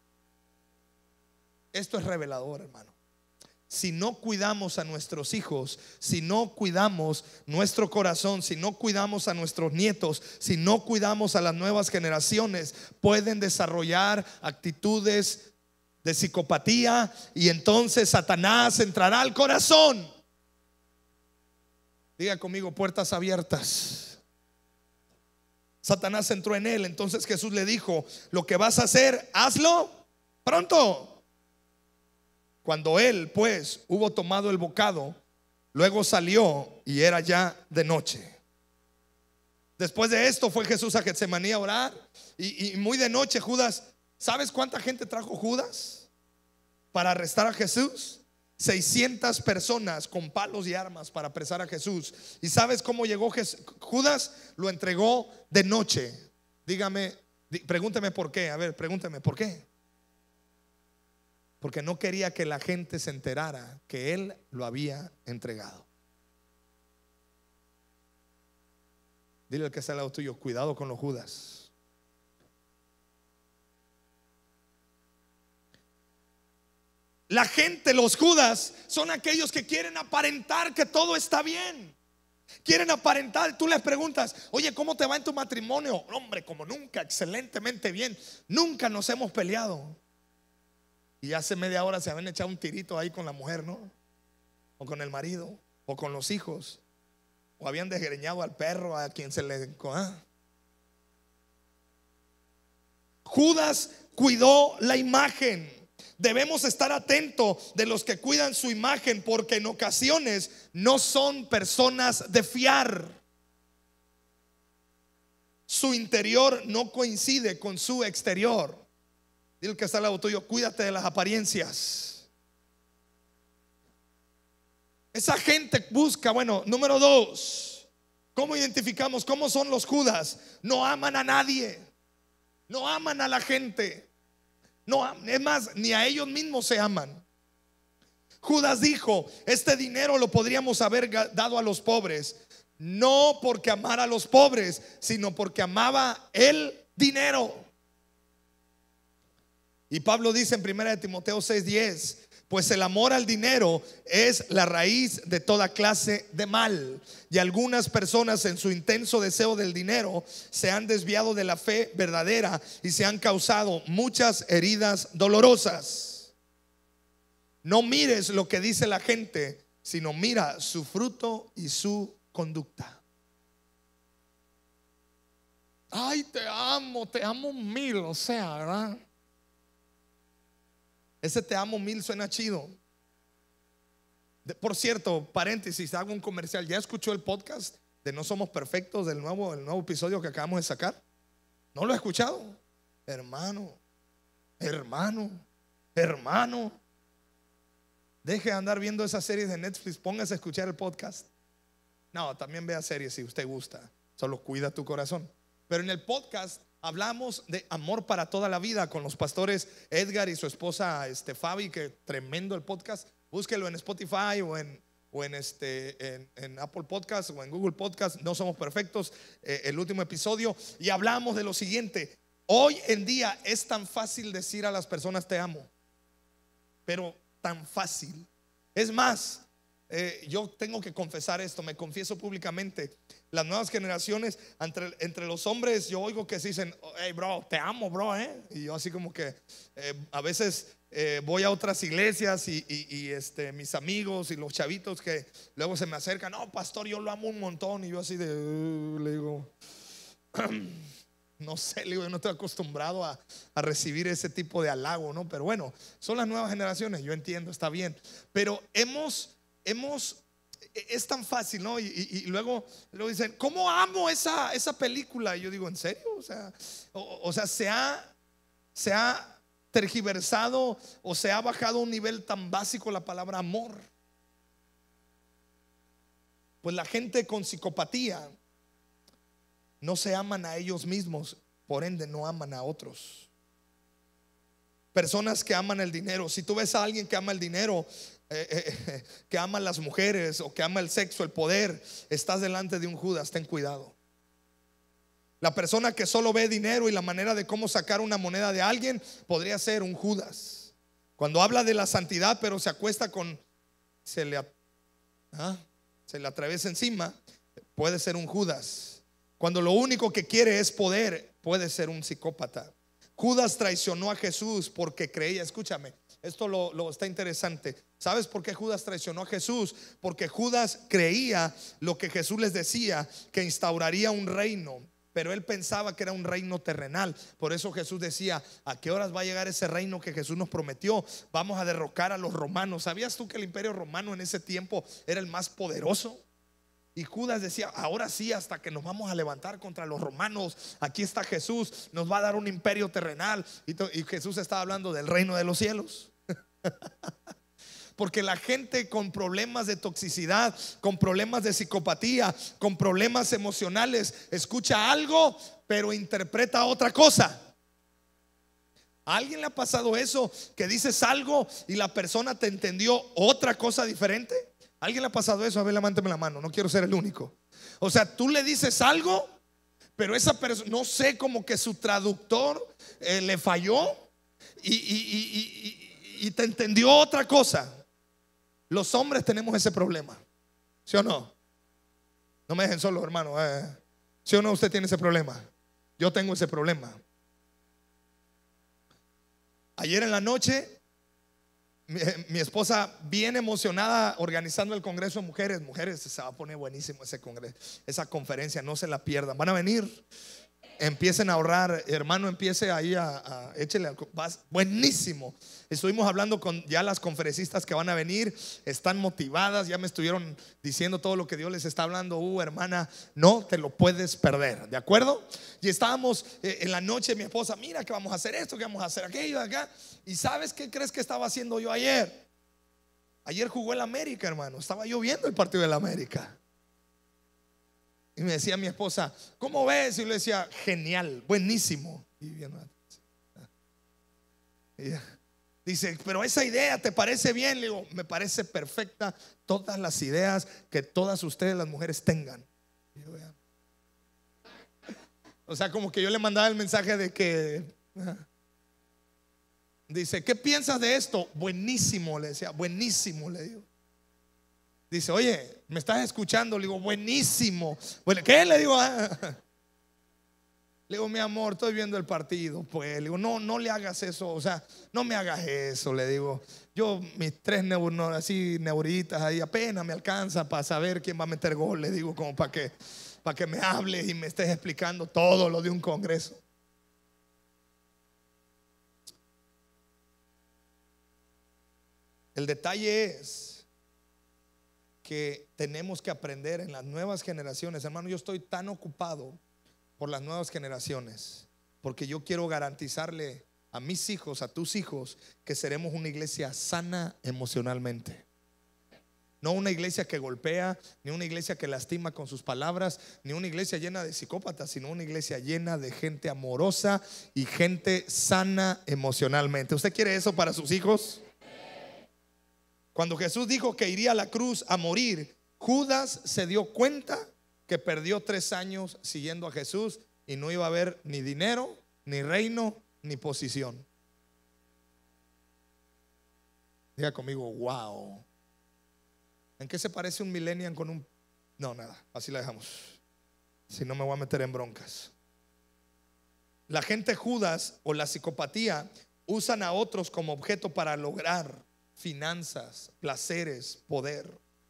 Esto es revelador, hermano. Si no cuidamos a nuestros hijos, si no cuidamos nuestro corazón, si no cuidamos a nuestros nietos, si no cuidamos a las nuevas generaciones, pueden desarrollar actitudes de psicopatía, y entonces Satanás entrará al corazón. Diga conmigo, puertas abiertas. Satanás entró en él. Entonces Jesús le dijo: lo que vas a hacer, hazlo pronto. Cuando él pues hubo tomado el bocado, luego salió y era ya de noche. Después de esto fue Jesús a Getsemaní a orar, y, y muy de noche Judas, ¿sabes cuánta gente trajo Judas para arrestar a Jesús? seiscientas personas con palos y armas para apresar a Jesús. ¿Y sabes cómo llegó Jesús? Judas lo entregó de noche. Dígame, pregúnteme por qué. A ver, pregúnteme por qué. Porque no quería que la gente se enterara que él lo había entregado. Dile al que está al lado tuyo: cuidado con los Judas. La gente, los Judas, son aquellos que quieren aparentar que todo está bien. Quieren aparentar. Tú les preguntas: oye, ¿cómo te va en tu matrimonio? Hombre, como nunca, excelentemente bien. Nunca nos hemos peleado. Y hace media hora se habían echado un tirito ahí con la mujer, ¿no? O con el marido, o con los hijos, o habían desgreñado al perro a quien se le... ¿ah? Judas cuidó la imagen. Debemos estar atentos de los que cuidan su imagen, porque en ocasiones no son personas de fiar. Su interior no coincide con su exterior. Dile que está al lado tuyo: cuídate de las apariencias. Esa gente busca, bueno, número dos, ¿cómo identificamos? ¿Cómo son los Judas? No aman a nadie, no aman a la gente, no, es más, ni a ellos mismos se aman. Judas dijo: este dinero lo podríamos haber dado a los pobres, no porque amara a los pobres, sino porque amaba el dinero. Y Pablo dice en primera de Timoteo seis diez: pues el amor al dinero es la raíz de toda clase de mal, y algunas personas en su intenso deseo del dinero se han desviado de la fe verdadera y se han causado muchas heridas dolorosas. No mires lo que dice la gente, sino mira su fruto y su conducta. Ay, te amo, te amo mil, o sea, ¿verdad? Ese te amo mil suena chido. De, por cierto, paréntesis, hago un comercial. ¿Ya escuchó el podcast de No Somos Perfectos, del nuevo, el nuevo episodio que acabamos de sacar? ¿No lo he escuchado? Hermano, hermano, hermano, deje de andar viendo esas series de Netflix, póngase a escuchar el podcast. No, también vea series si usted gusta, solo cuida tu corazón. Pero en el podcast hablamos de amor para toda la vida con los pastores Edgar y su esposa este, Fabi, que tremendo el podcast. Búsquelo en Spotify o en, o en, este, en, en Apple Podcast o en Google Podcast. No somos perfectos, eh, el último episodio, y hablamos de lo siguiente. Hoy en día es tan fácil decir a las personas te amo, pero tan fácil. Es más, eh, yo tengo que confesar esto, me confieso públicamente. Las nuevas generaciones, entre, entre los hombres, yo oigo que se dicen, hey bro, te amo bro, ¿eh? Y yo así como que eh, a veces eh, voy a otras iglesias y, y, y este, mis amigos y los chavitos que luego se me acercan, no pastor, yo lo amo un montón. Y yo así de, uh, le digo, no sé, le digo, yo no estoy acostumbrado a, a recibir ese tipo de halago, ¿no? Pero bueno, son las nuevas generaciones, yo entiendo, está bien. Pero hemos, hemos es tan fácil, ¿no? Y, y, y luego, luego dicen, ¿cómo amo esa, esa película? Y yo digo, ¿en serio? O sea, o, o sea se, ha, se ha tergiversado o se ha bajado a un nivel tan básico la palabra amor. Pues la gente con psicopatía no se aman a ellos mismos, por ende no aman a otros. Personas que aman el dinero. Si tú ves a alguien que ama el dinero, eh, eh, que ama las mujeres o que ama el sexo, el poder, estás delante de un Judas, ten cuidado. La persona que solo ve dinero y la manera de cómo sacar una moneda de alguien podría ser un Judas. Cuando habla de la santidad pero se acuesta con, se le, ¿ah? se le atraviesa encima, puede ser un Judas. Cuando lo único que quiere es poder, puede ser un psicópata. Judas traicionó a Jesús porque creía, escúchame, esto lo, lo está interesante. ¿Sabes por qué Judas traicionó a Jesús? Porque Judas creía lo que Jesús les decía, que instauraría un reino, pero él pensaba que era un reino terrenal. Por eso Jesús decía, ¿a qué horas va a llegar ese reino que Jesús nos prometió? Vamos a derrocar a los romanos. ¿Sabías tú que el imperio romano en ese tiempo era el más poderoso? Y Judas decía, ahora sí, hasta que nos vamos a levantar contra los romanos, aquí está Jesús, nos va a dar un imperio terrenal. Y, y Jesús estaba hablando del reino de los cielos. Porque la gente con problemas de toxicidad, con problemas de psicopatía, con problemas emocionales, escucha algo pero interpreta otra cosa. ¿A alguien le ha pasado eso? Que dices algo y la persona te entendió otra cosa diferente. ¿A alguien le ha pasado eso? A ver, levánteme la mano, no quiero ser el único. O sea, tú le dices algo, pero esa persona, no sé, como que su traductor eh, le falló y, y, y, y, y te entendió otra cosa. Los hombres tenemos ese problema, ¿sí o no? No me dejen solo, hermano, eh. ¿Sí o no usted tiene ese problema? Yo tengo ese problema. Ayer en la noche Mi, mi esposa bien emocionada organizando el Congreso de Mujeres. Mujeres, se va a poner buenísimo ese congreso, esa conferencia, no se la pierdan. Van a venir, empiecen a ahorrar, hermano, empiece ahí a, a échele al, buenísimo. Estuvimos hablando con ya las conferencistas que van a venir, están motivadas, ya me estuvieron diciendo todo lo que Dios les está hablando. Uh, hermana, no te lo puedes perder, ¿de acuerdo? Y estábamos eh, en la noche, mi esposa, mira que vamos a hacer esto, que vamos a hacer aquello, acá. ¿Y sabes qué crees que estaba haciendo yo ayer? Ayer jugó el América, hermano. Estaba yo viendo el partido del América. Y me decía mi esposa, ¿cómo ves? Y yo le decía, genial, buenísimo. Y bien, y dice, pero esa idea ¿te parece bien? Le digo, me parece perfecta. Todas las ideas que todas ustedes las mujeres tengan. Y yo, o sea, como que yo le mandaba el mensaje de que dice, ¿qué piensas de esto? Buenísimo, le decía, buenísimo, le digo. Dice, oye, ¿me estás escuchando? Le digo, buenísimo. Bueno, ¿qué? Le digo, ah. Le digo, mi amor, estoy viendo el partido. Pues le digo, no, no le hagas eso. O sea, no me hagas eso. Le digo, yo mis tres neuronas así neuritas ahí apenas me alcanza para saber quién va a meter gol. Le digo, como para que, para que me hables y me estés explicando todo lo de un congreso. El detalle es que tenemos que aprender en las nuevas generaciones. Hermano, yo estoy tan ocupado por las nuevas generaciones porque yo quiero garantizarle a mis hijos, a tus hijos, que seremos una iglesia sana emocionalmente. No una iglesia que golpea, ni una iglesia que lastima con sus palabras, ni una iglesia llena de psicópatas, sino una iglesia llena de gente amorosa y gente sana emocionalmente. ¿Usted quiere eso para sus hijos? Cuando Jesús dijo que iría a la cruz a morir, Judas se dio cuenta que perdió tres años siguiendo a Jesús y no iba a haber ni dinero, ni reino, ni posición. Diga conmigo, wow. ¿En qué se parece un millennial con un... No, nada, así la dejamos. Si no me voy a meter en broncas. La gente Judas o la psicopatía usan a otros como objeto para lograr finanzas, placeres, poder.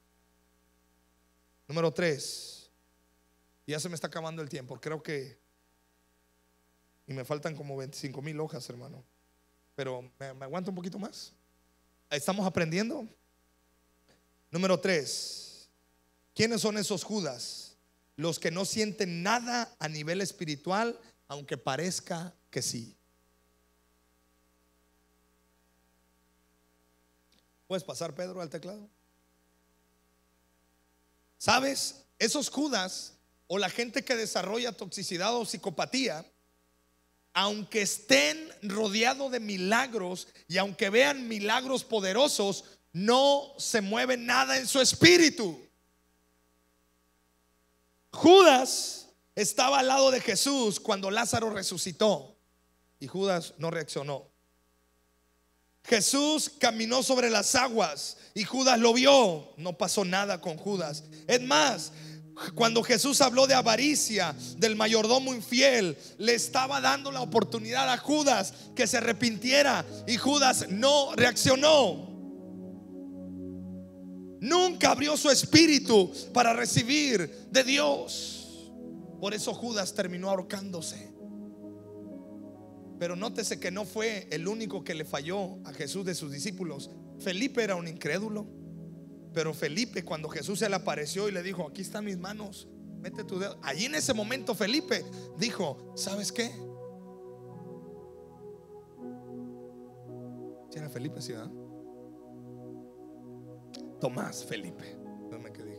Número tres. Ya se me está acabando el tiempo. Creo que... Y me faltan como veinticinco mil hojas, hermano. Pero me, me aguanto un poquito más. ¿Estamos aprendiendo? Número tres. ¿Quiénes son esos Judas? Los que no sienten nada a nivel espiritual, aunque parezca que sí. ¿Puedes pasar, Pedro, al teclado? ¿Sabes? Esos Judas o la gente que desarrolla toxicidad o psicopatía, aunque estén rodeados de milagros y aunque vean milagros poderosos, no se mueve nada en su espíritu. Judas estaba al lado de Jesús cuando Lázaro resucitó y Judas no reaccionó. Jesús caminó sobre las aguas y Judas lo vio. No pasó nada con Judas. Es más, cuando Jesús habló de avaricia, del mayordomo infiel, le estaba dando la oportunidad a Judas que se arrepintiera y Judas no reaccionó. Nunca abrió su espíritu para recibir de Dios. Por eso Judas terminó ahorcándose. Pero nótese que no fue el único que le falló a Jesús de sus discípulos. Felipe era un incrédulo. Pero Felipe, cuando Jesús se le apareció y le dijo: aquí están mis manos, mete tu dedo. Allí en ese momento Felipe dijo: ¿sabes qué? ¿Sí era Felipe, sí, ¿verdad? Tomás Felipe. No me quedé.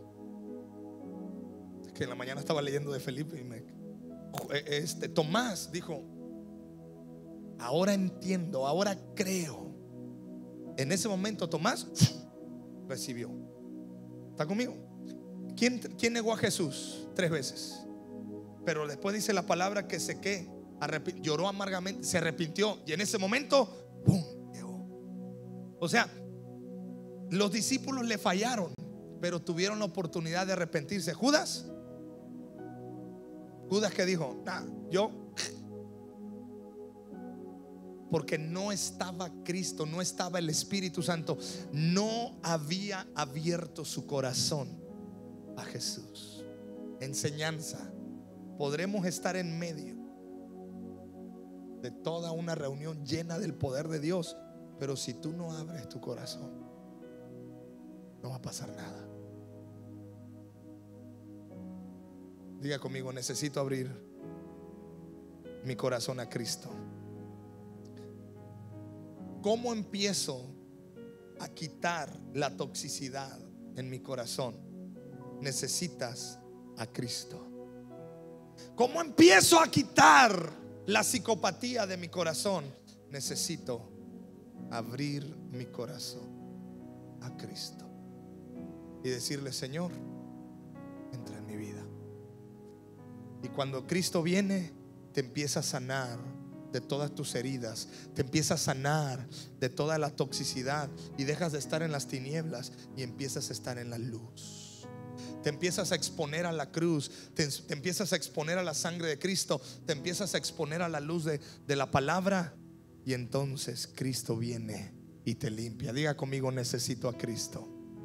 Es que en la mañana estaba leyendo de Felipe y me, este, Tomás dijo: ahora entiendo, ahora creo. En ese momento Tomás recibió. ¿Está conmigo? ¿Quién, quién negó a Jesús? Tres veces. Pero después dice la palabra que se que lloró amargamente, se arrepintió y en ese momento ¡pum! Llegó. O sea, los discípulos le fallaron, pero tuvieron la oportunidad de arrepentirse. Judas, Judas que dijo: nah, yo, porque no estaba Cristo, no estaba el Espíritu Santo, no había abierto su corazón a Jesús. Enseñanza: podremos estar en medio de toda una reunión llena del poder de Dios, pero si tú no abres tu corazón, no va a pasar nada. Diga conmigo: necesito abrir mi corazón a Cristo. ¿Cómo empiezo a quitar la toxicidad en mi corazón? Necesitas a Cristo. ¿Cómo empiezo a quitar la psicopatía de mi corazón? Necesito abrir mi corazón a Cristo y decirle: Señor, entra en mi vida. Y cuando Cristo viene, te empieza a sanar de todas tus heridas, te empieza a sanar de toda la toxicidad y dejas de estar en las tinieblas y empiezas a estar en la luz. Te empiezas a exponer a la cruz, te, te empiezas a exponer a la sangre de Cristo, te empiezas a exponer a la luz de, de la palabra, y entonces Cristo viene y te limpia. Diga conmigo: necesito a Cristo.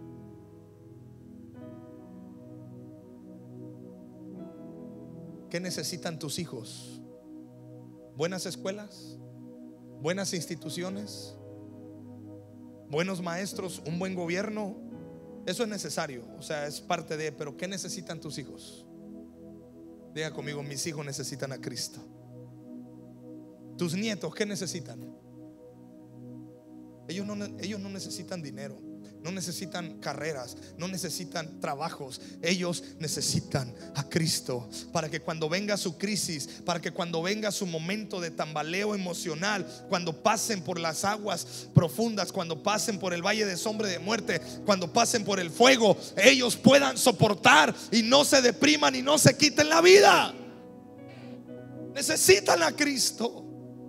¿Qué necesitan tus hijos? ¿Buenas escuelas? ¿Buenas instituciones? ¿Buenos maestros? ¿Un buen gobierno? Eso es necesario, o sea, es parte de. Pero ¿qué necesitan tus hijos? Diga conmigo: mis hijos necesitan a Cristo. Tus nietos, ¿qué necesitan? Ellos no, ellos no necesitan dinero, no necesitan carreras, no necesitan trabajos. Ellos necesitan a Cristo para que cuando venga su crisis, para que cuando venga su momento de tambaleo emocional, cuando pasen por las aguas profundas, cuando pasen por el valle de sombra de muerte, cuando pasen por el fuego, ellos puedan soportar y no se depriman y no se quiten la vida. Necesitan a Cristo.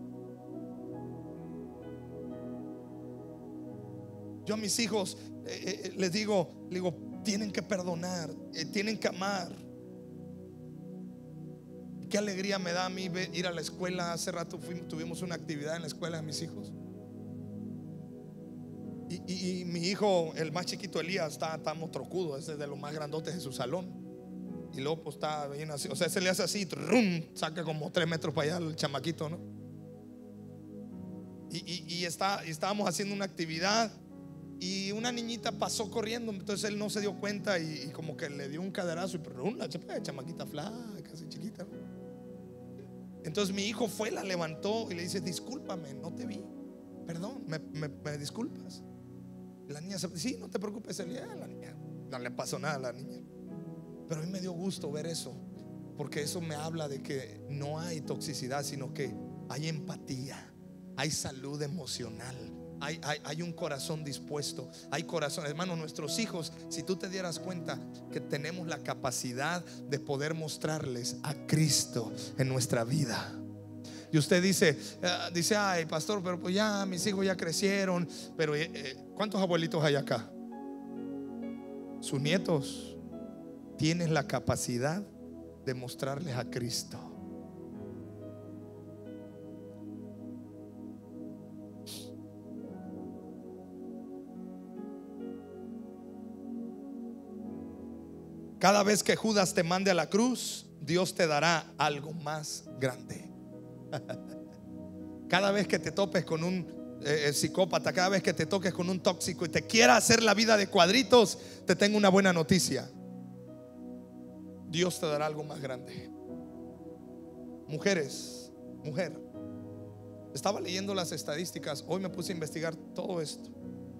Yo a mis hijos eh, eh, les digo, les digo, tienen que perdonar, eh, tienen que amar. Qué alegría me da a mí ir a la escuela. Hace rato fuimos, tuvimos una actividad en la escuela de mis hijos. Y, y, y mi hijo, el más chiquito, Elías, está, está motrocudo, ese es de los más grandotes de su salón. Y luego pues está bien así, o sea, se le hace así, rum, saca como tres metros para allá el chamaquito, ¿no? Y, y, y, está, y estábamos haciendo una actividad y una niñita pasó corriendo, entonces él no se dio cuenta y, y como que le dio un caderazo y rum, la chamaquita flaca, así chiquita, ¿no? Entonces mi hijo fue, la levantó y le dice: discúlpame, no te vi, perdón, me, me, me disculpas. Y la niña se dice: sí, no te preocupes, Elías. La niña, no le pasó nada a la niña. Pero a mí me dio gusto ver eso, porque eso me habla de que no hay toxicidad, sino que hay empatía, hay salud emocional, hay, hay, hay un corazón dispuesto, hay corazón. Hermano, nuestros hijos, si tú te dieras cuenta que tenemos la capacidad de poder mostrarles a Cristo en nuestra vida. Y usted dice, uh, dice, ay, pastor, pero pues ya mis hijos ya crecieron. Pero eh, ¿cuántos abuelitos hay acá? Sus nietos. Tienes la capacidad de mostrarles a Cristo. Cada vez que Judas te mande a la cruz, Dios te dará algo más grande. Cada vez que te topes con un eh, psicópata, cada vez que te toques con un tóxico y te quiera hacer la vida de cuadritos, te tengo una buena noticia: Dios te dará algo más grande. Mujeres, mujer, estaba leyendo las estadísticas, hoy me puse a investigar todo esto.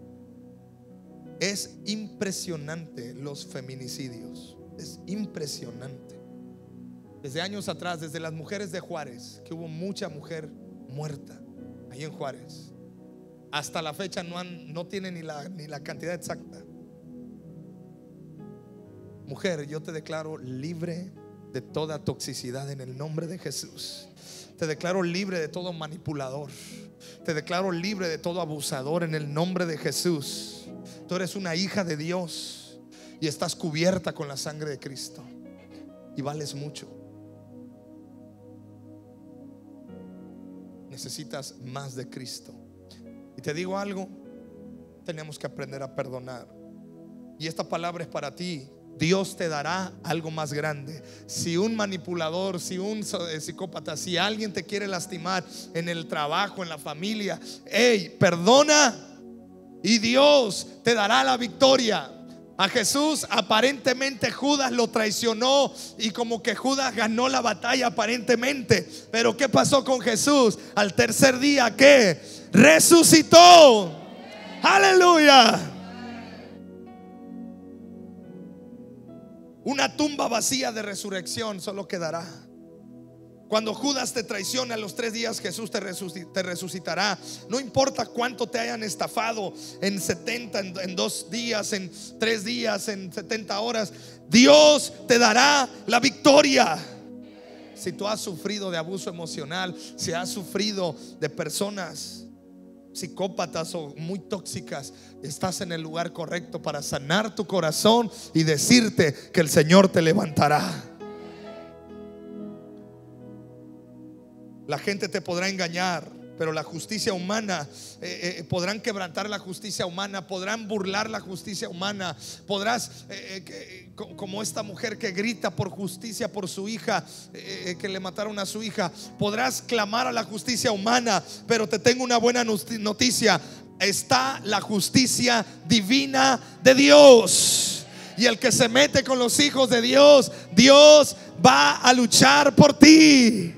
Es impresionante los feminicidios, es impresionante. Desde años atrás, desde las mujeres de Juárez, que hubo mucha mujer muerta ahí en Juárez, hasta la fecha no, han, no tienen ni la, ni la cantidad exacta. Mujer, yo te declaro libre de toda toxicidad en el nombre de Jesús. Te declaro libre de todo manipulador. Te declaro libre de todo abusador en el nombre de Jesús. Tú eres una hija de Dios y estás cubierta con la sangre de Cristo y vales mucho. Necesitas más de Cristo. Y te digo algo, tenemos que aprender a perdonar. Y esta palabra es para ti. Dios te dará algo más grande. Si un manipulador, si un psicópata, si alguien te quiere lastimar en el trabajo, en la familia, hey, perdona y Dios te dará la victoria. A Jesús aparentemente Judas lo traicionó y como que Judas ganó la batalla aparentemente. Pero ¿qué pasó con Jesús? Al tercer día, ¿qué? Resucitó. Aleluya. Una tumba vacía de resurrección solo quedará. Cuando Judas te traiciona, a los tres días Jesús te, resuc- te resucitará. No importa cuánto te hayan estafado, en setenta, en, en dos días, en tres días, en setenta horas, Dios te dará la victoria. Si tú has sufrido de abuso emocional, si has sufrido de personas psicópatas o muy tóxicas, estás en el lugar correcto para sanar tu corazón y decirte que el Señor te levantará. La gente te podrá engañar, pero la justicia humana, eh, eh, podrán quebrantar la justicia humana, podrán burlar la justicia humana. Podrás, eh, eh, como esta mujer que grita por justicia por su hija, eh, que le mataron a su hija, podrás clamar a la justicia humana, pero te tengo una buena noticia: está la justicia divina de Dios. Y el que se mete con los hijos de Dios, Dios va a luchar por ti.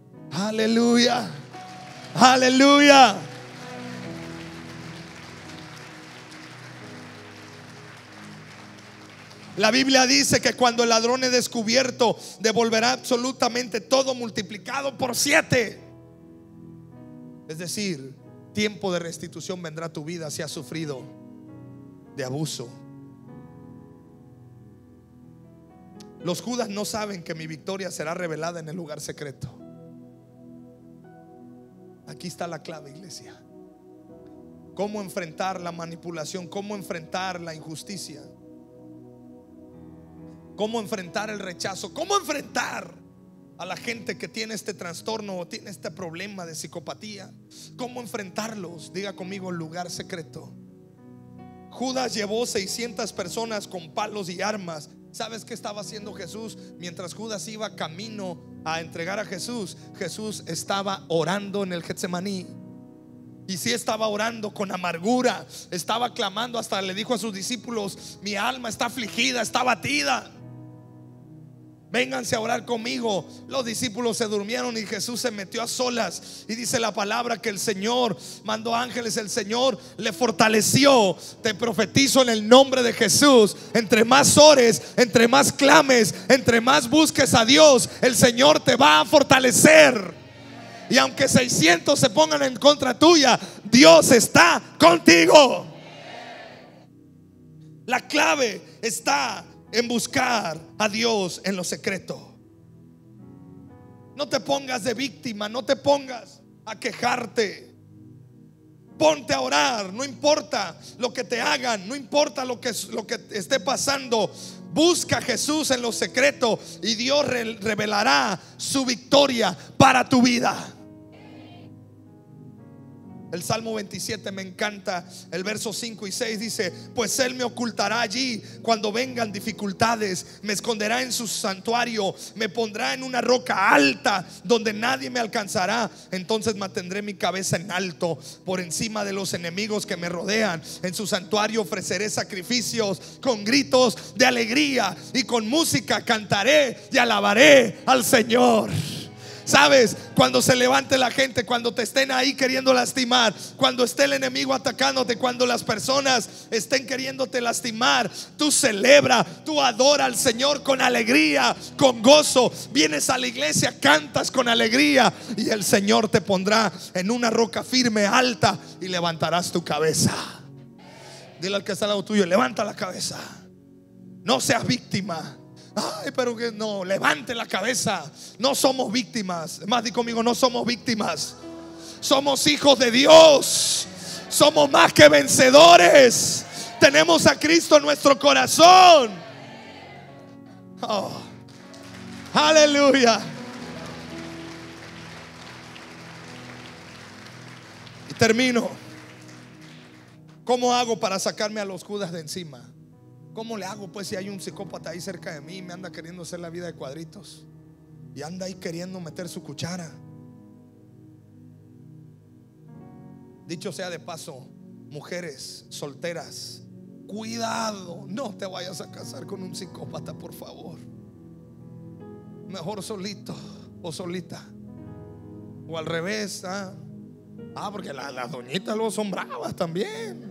Aleluya, aleluya. La Biblia dice que cuando el ladrón es descubierto, devolverá absolutamente todo multiplicado por siete. Es decir, tiempo de restitución vendrá a tu vida si has sufrido de abuso. Los Judas no saben que mi victoria será revelada en el lugar secreto. Aquí está la clave, iglesia. Cómo enfrentar la manipulación, cómo enfrentar la injusticia, cómo enfrentar el rechazo, cómo enfrentar a la gente que tiene este trastorno o tiene este problema de psicopatía. Cómo enfrentarlos. Diga conmigo, el lugar secreto. Judas llevó seiscientas personas con palos y armas. ¿Sabes qué estaba haciendo Jesús? Mientras Judas iba camino a entregar a Jesús, Jesús estaba orando en el Getsemaní. Y sí, estaba orando con amargura, estaba clamando, hasta le dijo a sus discípulos: mi alma está afligida, está abatida, vénganse a orar conmigo. Los discípulos se durmieron y Jesús se metió a solas. Y dice la palabra que el Señor mandó ángeles, el Señor le fortaleció. Te profetizo en el nombre de Jesús: entre más ores, entre más clames, entre más busques a Dios, el Señor te va a fortalecer. Y aunque seiscientos se pongan en contra tuya, Dios está contigo. La clave está en buscar a Dios en lo secreto. No te pongas de víctima, no te pongas a quejarte. Ponte a orar, no importa lo que te hagan, no importa lo que, lo que esté pasando. Busca a Jesús en lo secreto y Dios re- revelará su victoria para tu vida. El Salmo veintisiete me encanta. El verso cinco y seis dice: pues Él me ocultará allí cuando vengan dificultades, me esconderá en su santuario, me pondrá en una roca alta donde nadie me alcanzará. Entonces mantendré mi cabeza en alto por encima de los enemigos que me rodean. En su santuario ofreceré sacrificios con gritos de alegría, y con música cantaré y alabaré al Señor. Sabes, cuando se levante la gente, cuando te estén ahí queriendo lastimar, cuando esté el enemigo atacándote, cuando las personas estén queriéndote lastimar, tú celebra, tú adora al Señor con alegría, con gozo. Vienes a la iglesia, cantas con alegría, y el Señor te pondrá en una roca firme, alta, y levantarás tu cabeza. Dile al que está al lado tuyo: levanta la cabeza. No seas víctima. Ay, pero que no, levante la cabeza. No somos víctimas. Más, di conmigo: no somos víctimas. Somos hijos de Dios. Somos más que vencedores. Tenemos a Cristo en nuestro corazón. Oh, aleluya. Y termino. ¿Cómo hago para sacarme a los Judas de encima? ¿Cómo le hago pues si hay un psicópata ahí cerca de mí y me anda queriendo hacer la vida de cuadritos y anda ahí queriendo meter su cuchara? Dicho sea de paso, mujeres solteras, cuidado, no te vayas a casar con un psicópata, por favor. Mejor solito o solita. O al revés. Ah, ah porque las la doñitas luego son bravas también.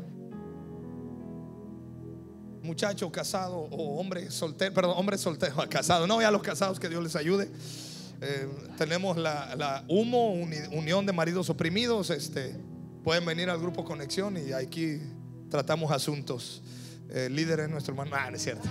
Muchacho casado o hombre soltero, perdón, hombre soltero, casado, no, ya los casados, que Dios les ayude. Eh, tenemos la, la Humo, Unión de Maridos Oprimidos. Este, pueden venir al grupo Conexión y aquí tratamos asuntos. El eh, líder es nuestro hermano. Ah, no es cierto.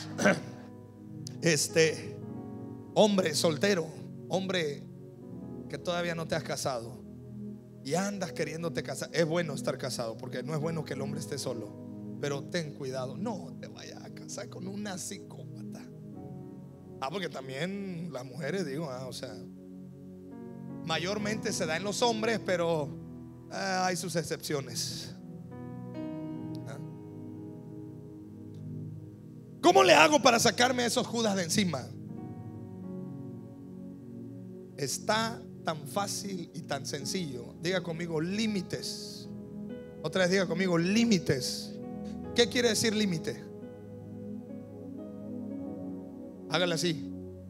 Este, hombre soltero, hombre que todavía no te has casado y andas queriéndote casar. Es bueno estar casado, porque no es bueno que el hombre esté solo. Pero ten cuidado, no te vayas a casar con una psicópata. Ah, porque también las mujeres, digo, ah, o sea, mayormente se da en los hombres, pero ah, hay sus excepciones. ¿Ah? ¿Cómo le hago para sacarme a esos Judas de encima? Está tan fácil y tan sencillo. Diga conmigo: límites. Otra vez diga conmigo: límites. ¿Qué quiere decir límite? Hágale así.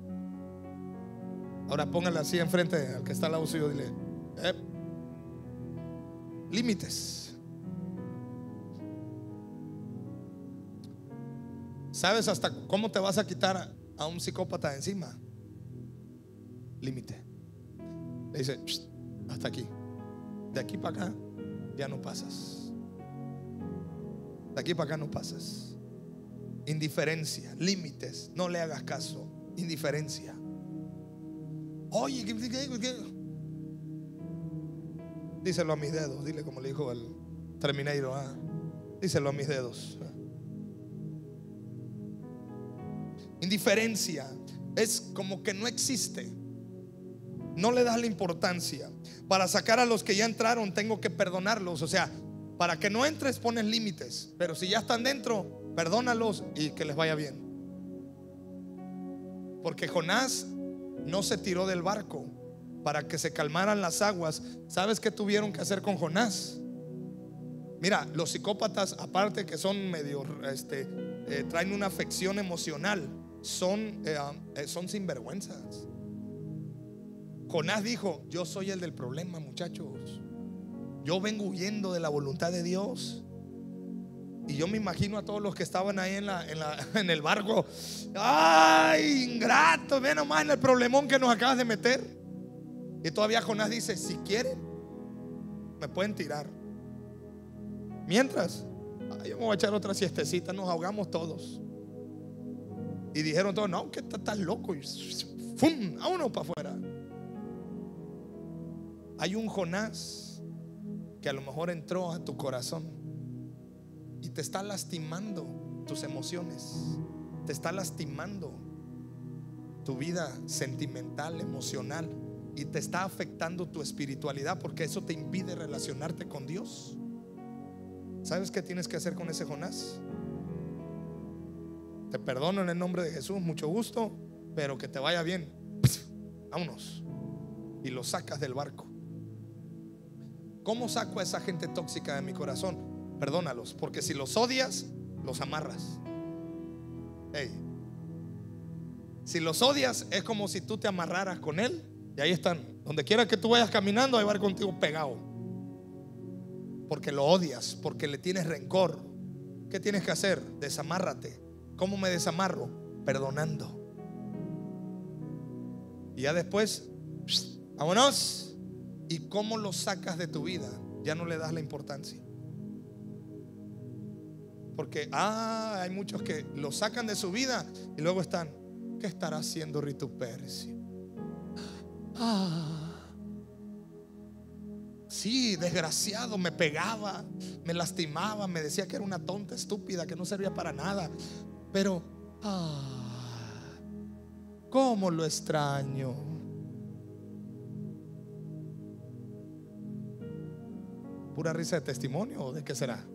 Ahora póngale así enfrente al que está al lado suyo. Dile: eh, límites. ¿Sabes hasta cómo te vas a quitar a, a un psicópata de encima? Límite. Le dice, hasta aquí. De aquí para acá ya no pasas. De aquí para acá no pasas. Indiferencia, límites, no le hagas caso. Indiferencia. Oye, ¿qué, qué, qué? Díselo a mis dedos. Dile como le dijo el Terminator, ¿ah? Díselo a mis dedos. Indiferencia es como que no existe. No le das la importancia. Para sacar a los que ya entraron tengo que perdonarlos. O sea, para que no entres pones límites, pero si ya están dentro, perdónalos y que les vaya bien. Porque Jonás no se tiró del barco para que se calmaran las aguas. ¿Sabes qué tuvieron que hacer con Jonás? Mira, los psicópatas, aparte que son medio este, eh, traen una afección emocional, son, eh, eh, son sinvergüenzas. Jonás dijo: yo soy el del problema, muchachos. Yo vengo huyendo de la voluntad de Dios. Y yo me imagino a todos los que estaban ahí en, la, en, la, en el barco. Ay, ingrato, ve nomás en el problemón que nos acabas de meter. Y todavía Jonás dice: si quieren, me pueden tirar. Mientras, ay, yo me voy a echar otra siestecita, nos ahogamos todos. Y dijeron todos: no, que estás loco. Y ¡fum! Vámonos para afuera. Hay un Jonás que a lo mejor entró a tu corazón y te está lastimando tus emociones, te está lastimando tu vida sentimental, emocional, y te está afectando tu espiritualidad, porque eso te impide relacionarte con Dios. ¿Sabes qué tienes que hacer con ese Jonás? Te perdono en el nombre de Jesús, mucho gusto, pero que te vaya bien. Vámonos. Y lo sacas del barco. ¿Cómo saco a esa gente tóxica de mi corazón? Perdónalos, porque si los odias, los amarras. Hey. Si los odias, es como si tú te amarraras con él. Y ahí están, donde quiera que tú vayas caminando, ahí va contigo pegado. Porque lo odias, porque le tienes rencor. ¿Qué tienes que hacer? Desamárrate. ¿Cómo me desamarro? Perdonando. Y ya después, vámonos. ¿Y cómo lo sacas de tu vida? Ya no le das la importancia. Porque ah, hay muchos que lo sacan de su vida y luego están: ¿qué estará haciendo Ritupercio? Ah, sí, desgraciado, me pegaba, me lastimaba, me decía que era una tonta, estúpida, que no servía para nada. Pero ah, cómo lo extraño. Pura risa de testimonio, ¿o de qué será?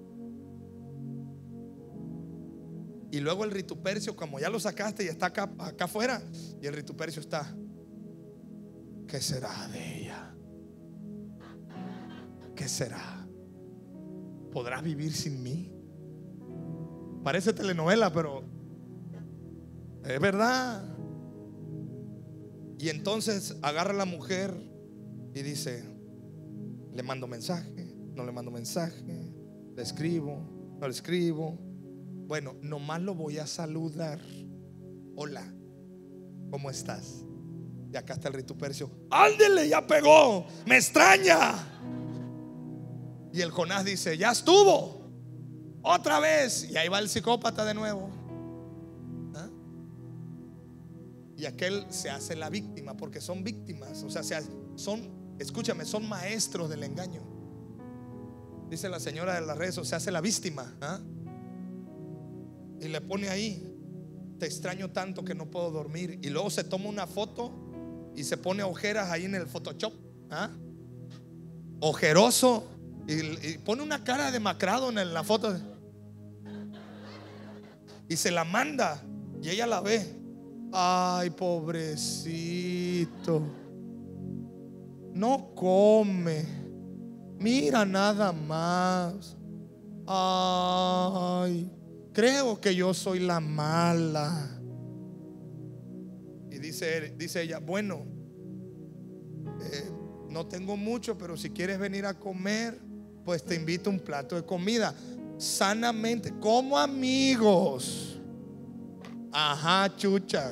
Y luego el Ritupercio, como ya lo sacaste y está acá, acá afuera, y el Ritupercio está: ¿qué será de ella? ¿Qué será? ¿Podrá vivir sin mí? Parece telenovela, pero es verdad. Y entonces agarra a la mujer y dice: le mando mensaje, no le mando mensaje, le escribo, no le escribo. Bueno, nomás lo voy a saludar. Hola, ¿cómo estás? Y acá está el Ritupercio: ándele, ya pegó, me extraña. Y el Jonás dice: ya estuvo, otra vez. Y ahí va el psicópata de nuevo. ¿Ah? Y aquel se hace la víctima, porque son víctimas. O sea, son, escúchame, son maestros del engaño. Dice la señora de las redes: o se hace la víctima. ¿Ah? Y le pone ahí: te extraño tanto que no puedo dormir. Y luego se toma una foto y se pone ojeras ahí en el Photoshop. ¿Ah? Ojeroso. Y, y pone una cara demacrado en la foto. Y se la manda. Y ella la ve. Ay, pobrecito, no come. Mira nada más. Ay, creo que yo soy la mala. Y dice, dice ella: bueno, eh, no tengo mucho, pero si quieres venir a comer, pues te invito a un plato de comida. Sanamente, como amigos. Ajá, chucha.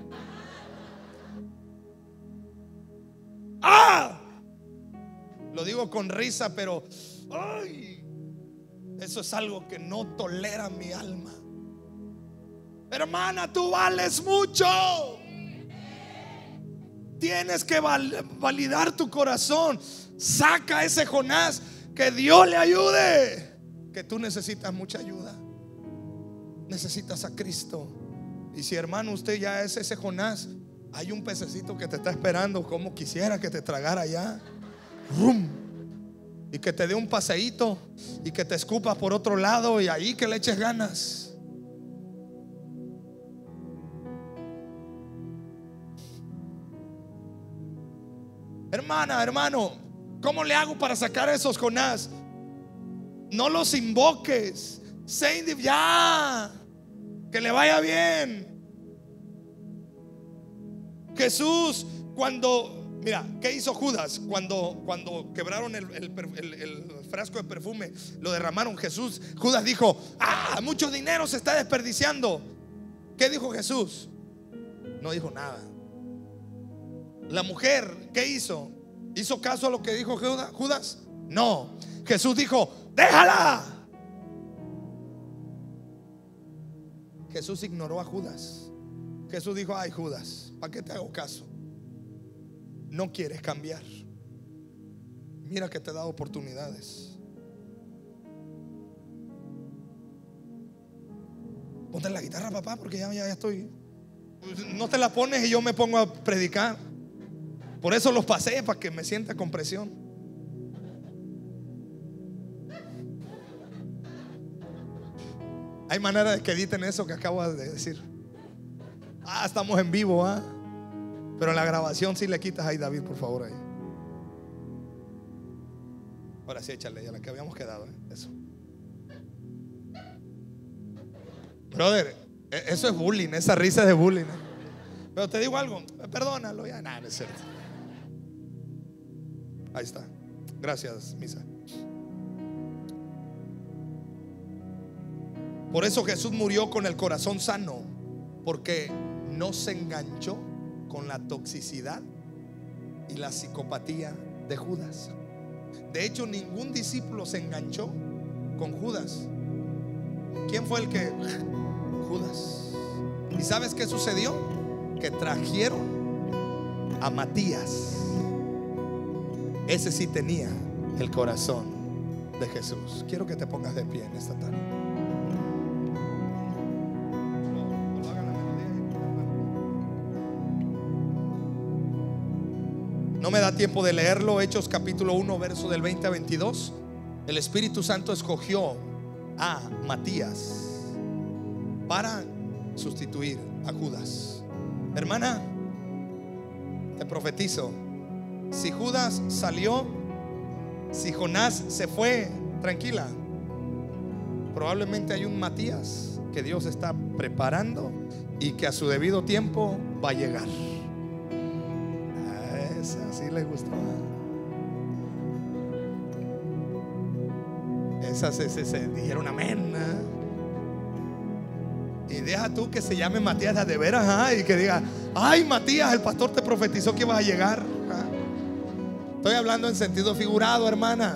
¡Ah! Lo digo con risa, pero ¡ay! Eso es algo que no tolera mi alma. Hermana, tú vales mucho. Tienes que val- validar tu corazón. Saca a ese Jonás, que Dios le ayude. Que tú necesitas mucha ayuda. Necesitas a Cristo. Y si, hermano, usted ya es ese Jonás, hay un pececito que te está esperando. Como quisiera que te tragara ya. ¡Rum! Y que te dé un paseíto y que te escupas por otro lado y ahí que le eches ganas. Hermana, hermano, ¿cómo le hago para sacar a esos Jonás? No los invoques. Say ya. Que le vaya bien. Jesús, cuando, mira, ¿qué hizo Judas? Cuando, cuando quebraron el, el, el, el frasco de perfume, lo derramaron. Jesús, Judas dijo: ah, mucho dinero se está desperdiciando. ¿Qué dijo Jesús? No dijo nada. La mujer, ¿qué hizo? ¿Hizo caso a lo que dijo Judas? No. Jesús dijo: déjala. Jesús ignoró a Judas. Jesús dijo: ay, Judas, ¿para qué te hago caso? No quieres cambiar. Mira que te he dado oportunidades. Ponte la guitarra, papá, porque ya, ya, ya estoy. No te la pones y yo me pongo a predicar. Por eso los pasé, para que me sienta con presión. Hay manera de que editen eso que acabo de decir. Ah, estamos en vivo, ¿ah? Pero en la grabación sí le quitas ahí, David, por favor, ahí. Ahora sí, échale ya la que habíamos quedado, ¿eh? Eso. Brother, eso es bullying, esa risa es de bullying, ¿eh? Pero te digo algo, perdónalo ya. Nada, no es cierto. Ahí está. Gracias, Misa. Por eso Jesús murió con el corazón sano, porque no se enganchó con la toxicidad y la psicopatía de Judas. De hecho, ningún discípulo se enganchó con Judas. ¿Quién fue el que? Judas. ¿Y sabes qué sucedió? Que trajeron a Matías. Ese sí tenía el corazón de Jesús. Quiero que te pongas de pie en esta tarde. No me da tiempo de leerlo. Hechos capítulo uno, verso del veinte a veintidós. El Espíritu Santo escogió a Matías para sustituir a Judas. Hermana, te profetizo, si Judas salió, si Jonás se fue, tranquila, probablemente hay un Matías que Dios está preparando y que a su debido tiempo va a llegar. A esa sí le gustó. Esas se, se, se dijeron amén, ¿eh? Y deja tú que se llame Matías de veras, ¿eh? Y que diga: ay, Matías, el pastor te profetizó que ibas a llegar, ¿eh? Estoy hablando en sentido figurado, hermana.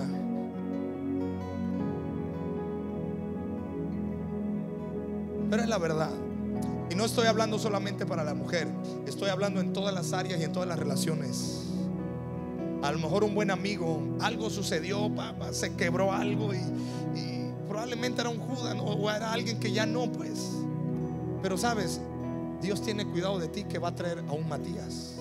Pero es la verdad. Y no estoy hablando solamente para la mujer, estoy hablando en todas las áreas y en todas las relaciones. A lo mejor un buen amigo, algo sucedió, papá, se quebró algo y, y probablemente era un Judas, ¿no? O era alguien que ya no, pues. Pero sabes, Dios tiene cuidado de ti, que va a traer a un Matías.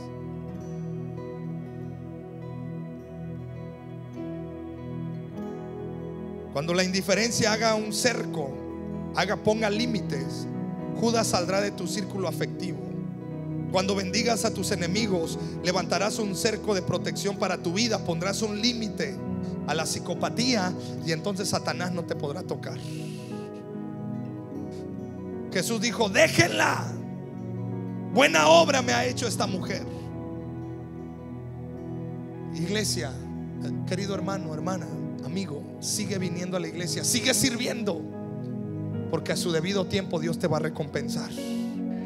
Cuando la indiferencia haga un cerco, haga, ponga límites, Judas saldrá de tu círculo afectivo. Cuando bendigas a tus enemigos, levantarás un cerco de protección para tu vida, pondrás un límite a la psicopatía y entonces Satanás no te podrá tocar. Jesús dijo: déjenla, buena obra me ha hecho esta mujer. Iglesia, querido hermano, hermana, amigo, sigue viniendo a la iglesia, sigue sirviendo, porque a su debido tiempo Dios te va a recompensar.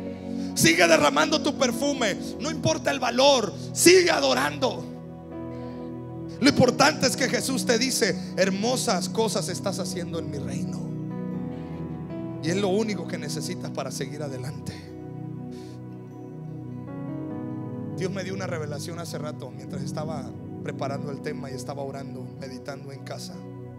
Sigue derramando tu perfume. No importa el valor, sigue adorando. Lo importante es que Jesús te dice: hermosas cosas estás haciendo en mi reino. Y es lo único que necesitas para seguir adelante. Dios me dio una revelación hace rato mientras estaba preparando el tema y estaba orando, meditando en casa.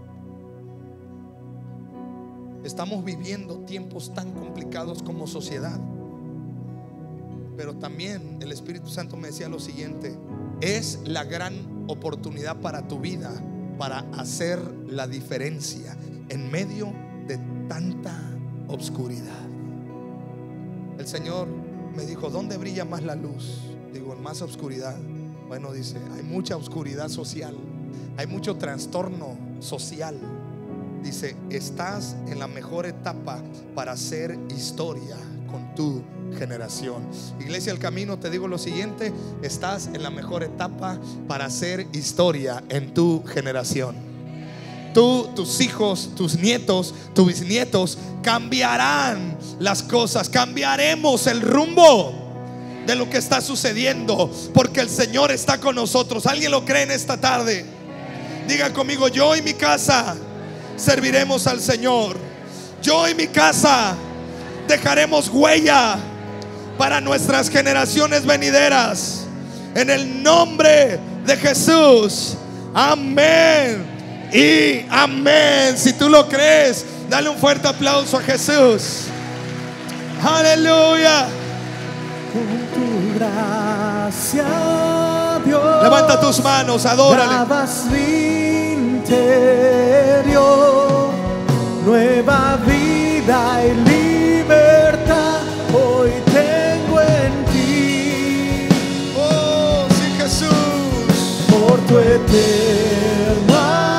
Estamos viviendo tiempos tan complicados como sociedad, pero también el Espíritu Santo me decía lo siguiente: es la gran oportunidad para tu vida para hacer la diferencia en medio de tanta oscuridad. El Señor me dijo: ¿dónde brilla más la luz? Digo, en más oscuridad. Bueno, dice, hay mucha oscuridad social, hay mucho trastorno social. Dice, estás en la mejor etapa para hacer historia con tu generación. Iglesia El Camino, te digo lo siguiente: estás en la mejor etapa para hacer historia en tu generación. Tú, tus hijos, tus nietos, tus bisnietos cambiarán las cosas. Cambiaremos el rumbo de lo que está sucediendo, porque el Señor está con nosotros. ¿Alguien lo cree en esta tarde? Diga conmigo: yo y mi casa serviremos al Señor. Yo y mi casa dejaremos huella para nuestras generaciones venideras, en el nombre de Jesús. Amén y amén. Si tú lo crees, dale un fuerte aplauso a Jesús. Aleluya. Con tu gracia, Dios, levanta tus manos, adórale. dabas mi interior, nueva vida y libertad hoy tengo en ti. Oh, sí, Jesús. Por tu eterno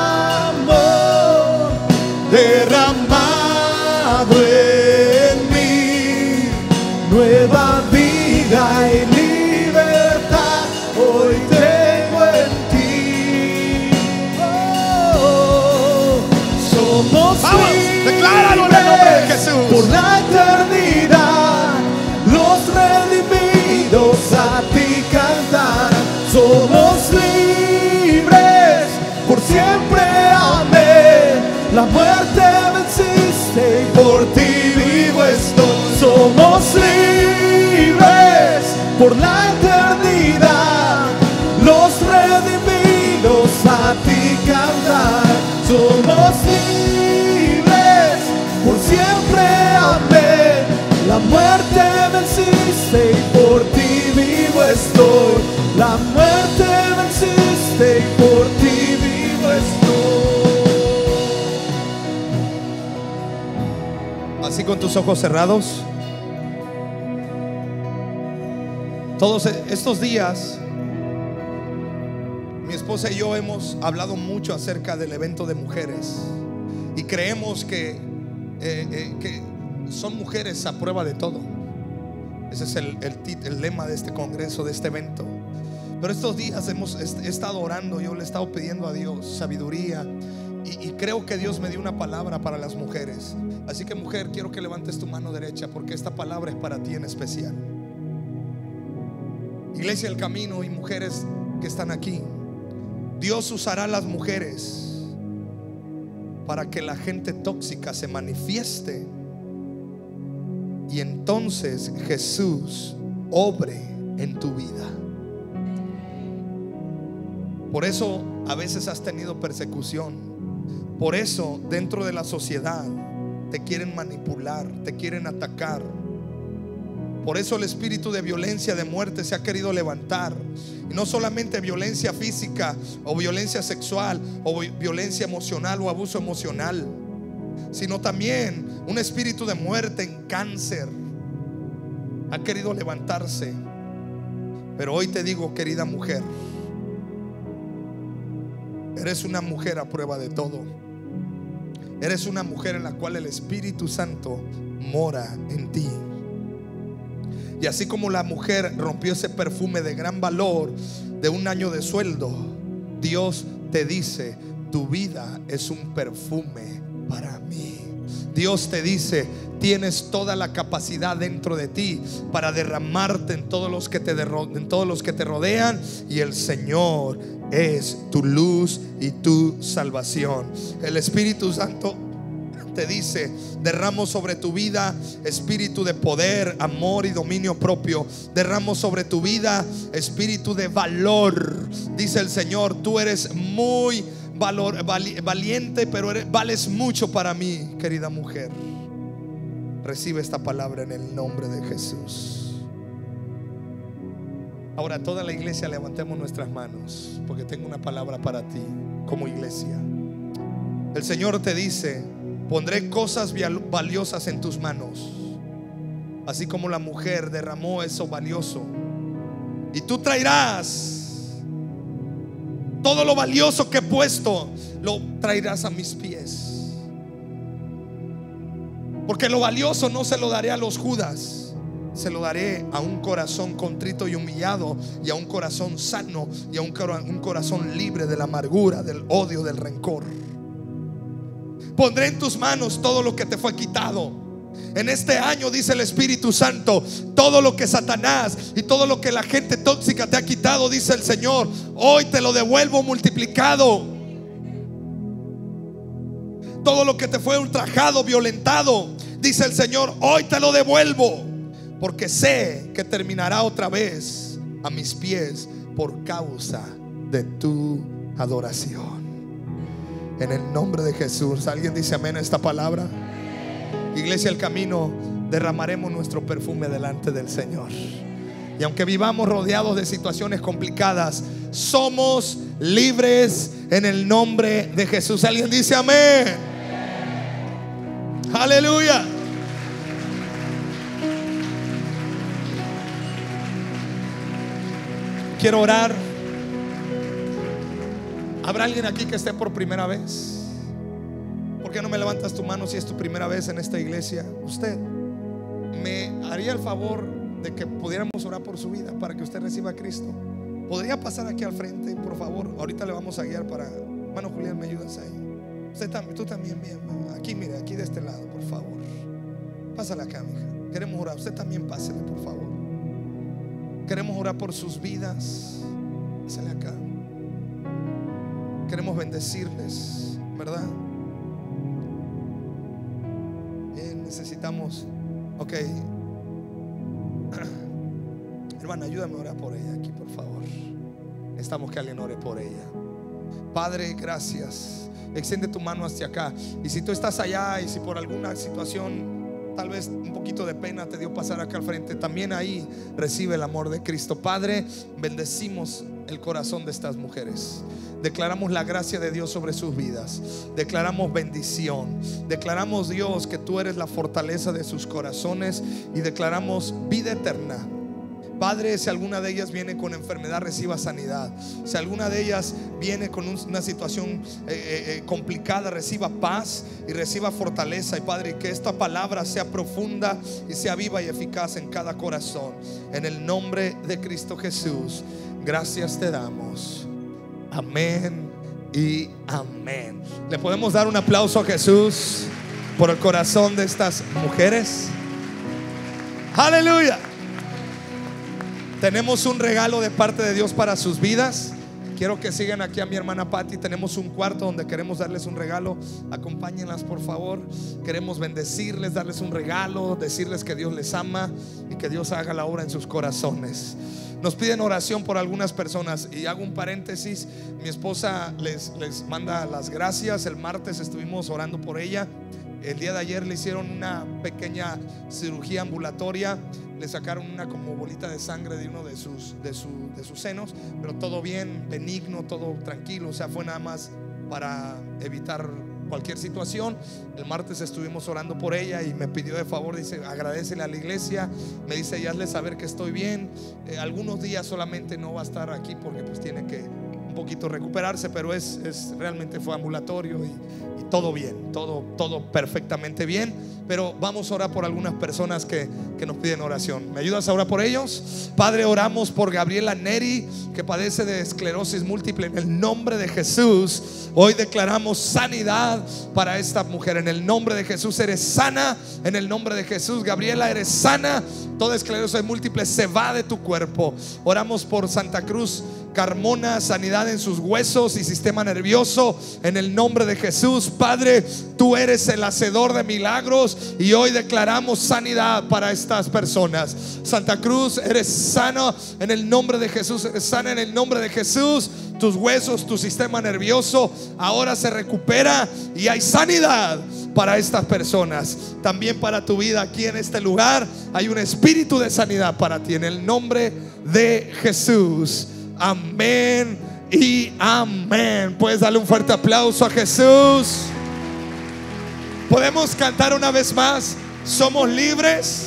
amor derramado en mí, nueva vida y libertad hoy tengo en ti. Oh, somos Vamos, libres, decláralo en el nombre de Jesús. por la eternidad, los redimidos a ti cantarán. Somos libres, por siempre, amén. La muerte venciste y por ti vivo estoy. Somos libres, por la eternidad, los redimidos a ti cantar. Somos libres, por siempre, amén. La muerte venciste y por ti vivo estoy. La muerte venciste y por ti vivo estoy. Así con tus ojos cerrados. Todos estos días mi esposa y yo hemos hablado mucho acerca del evento de mujeres, y creemos que, eh, eh, que son mujeres a prueba de todo. Ese es el, el, el lema de este congreso, de este evento. Pero estos días hemos he estado orando, yo le he estado pidiendo a Dios sabiduría, y, y creo que Dios me dio una palabra para las mujeres. Así que, mujer, quiero que levantes tu mano derecha, porque esta palabra es para ti en especial. Iglesia El Camino y mujeres que están aquí, Dios usará a las mujeres para que la gente tóxica se manifieste, y entonces Jesús obre en tu vida. Por eso a veces has tenido persecución. Por eso dentro de la sociedad te quieren manipular, te quieren atacar. Por eso el espíritu de violencia, de muerte se ha querido levantar. Y no solamente violencia física o violencia sexual o violencia emocional o abuso emocional, sino también un espíritu de muerte en cáncer ha querido levantarse. Pero hoy te digo, querida mujer, eres una mujer a prueba de todo. Eres una mujer en la cual el Espíritu Santo mora en ti. Y así como la mujer rompió ese perfume de gran valor de un año de sueldo, Dios te dice: tu vida es un perfume para mí. Dios te dice: tienes toda la capacidad dentro de ti para derramarte en todos los que te, en todos los que te rodean, y el Señor es tu luz y tu salvación. El Espíritu Santo te dice: derramo sobre tu vida espíritu de poder, amor y dominio propio. Derramo sobre tu vida espíritu de valor. Dice el Señor: tú eres muy valor, vali, valiente, pero eres, vales mucho para mí, querida mujer. Recibe esta palabra en el nombre de Jesús. Ahora toda la iglesia levantemos nuestras manos, porque tengo una palabra para ti como iglesia. El Señor te dice: pondré cosas valiosas en tus manos, así como la mujer derramó eso valioso, y tú traerás todo lo valioso que he puesto, lo traerás a mis pies. Porque lo valioso no se lo daré a los Judas, se lo daré a un corazón contrito y humillado, y a un corazón sano, y a un, un corazón libre de la amargura, del odio, del rencor. Pondré en tus manos todo lo que te fue quitado. En este año, dice el Espíritu Santo, todo lo que Satanás y todo lo que la gente tóxica te ha quitado, dice el Señor, hoy te lo devuelvo multiplicado. Todo lo que te fue ultrajado, violentado, dice el Señor, hoy te lo devuelvo, porque sé que terminará otra vez a mis pies por causa de tu adoración. En el nombre de Jesús. ¿Alguien dice amén a esta palabra? Iglesia El Camino, derramaremos nuestro perfume delante del Señor. Y aunque vivamos rodeados de situaciones complicadas, somos libres en el nombre de Jesús. ¿Alguien dice amén? Aleluya. Quiero orar. ¿Habrá alguien aquí que esté por primera vez? ¿Por qué no me levantas tu mano si es tu primera vez en esta iglesia? Usted me haría el favor de que pudiéramos orar por su vida para que usted reciba a Cristo. ¿Podría pasar aquí al frente, por favor? Ahorita le vamos a guiar para... Hermano Julián, ¿me ayudas ahí? Usted también, tú también, bien. Aquí, mire, aquí de este lado, por favor. Pásale acá, mija. Queremos orar. Usted también pásale, por favor. Queremos orar por sus vidas. Pásale acá. Queremos bendecirles, ¿verdad? Bien, necesitamos. Ok. Hermana, ayúdame a orar por ella aquí, por favor. Necesitamos que alguien ore por ella. Padre, gracias. Extiende tu mano hacia acá. Y si tú estás allá y si por alguna situación, tal vez un poquito de pena te dio pasar acá al frente, también ahí recibe el amor de Cristo. Padre, bendecimos el corazón de estas mujeres. Declaramos la gracia de Dios sobre sus vidas. Declaramos bendición. Declaramos, Dios, que tú eres la fortaleza de sus corazones. Y declaramos vida eterna. Padre, si alguna de ellas viene con enfermedad, reciba sanidad. Si alguna de ellas viene con una situación eh, eh, complicada, reciba paz y reciba fortaleza. Y Padre, que esta palabra sea profunda y sea viva y eficaz en cada corazón. En el nombre de Cristo Jesús, gracias te damos. Amén y amén. ¿Le podemos dar un aplauso a Jesús por el corazón de estas mujeres? Aleluya. Tenemos un regalo de parte de Dios para sus vidas. Quiero que sigan aquí a mi hermana Patti. Tenemos un cuarto donde queremos darles un regalo. Acompáñenlas, por favor. Queremos bendecirles, darles un regalo, decirles que Dios les ama y que Dios haga la obra en sus corazones. Nos piden oración por algunas personas. Y hago un paréntesis. Mi esposa les, les manda las gracias. El martes estuvimos orando por ella. El día de ayer le hicieron una pequeña cirugía ambulatoria. Le sacaron una como bolita de sangre de uno de sus, de, su, de sus senos. Pero todo bien, benigno, todo tranquilo. O sea, fue nada más para evitar cualquier situación. El martes estuvimos orando por ella y me pidió de favor, dice, agradecele a la iglesia. Me dice, ya hazle saber que estoy bien. eh, Algunos días solamente no va a estar aquí porque pues tiene que un poquito recuperarse, pero es, es realmente fue ambulatorio y, y todo bien, todo, todo perfectamente bien. Pero vamos a orar por algunas personas que, que nos piden oración. ¿Me ayudas a orar por ellos? Padre, oramos por Gabriela Neri, que padece de esclerosis múltiple, en el nombre de Jesús, hoy declaramos sanidad para esta mujer. En el nombre de Jesús eres sana. En el nombre de Jesús, Gabriela, eres sana. Toda esclerosis múltiple se va de tu cuerpo. Oramos por Santa Cruz Carmona, sanidad en sus huesos y sistema nervioso. En el nombre de Jesús, Padre, tú eres el hacedor de milagros y hoy declaramos sanidad para estas personas. Santa Cruz, eres sana en el nombre de Jesús. Eres sana en el nombre de Jesús. Tus huesos, tu sistema nervioso ahora se recupera y hay sanidad para estas personas. También para tu vida aquí en este lugar hay un espíritu de sanidad para ti, en el nombre de Jesús. Amén y amén. Puedes darle un fuerte aplauso a Jesús. Podemos cantar una vez más. Somos libres.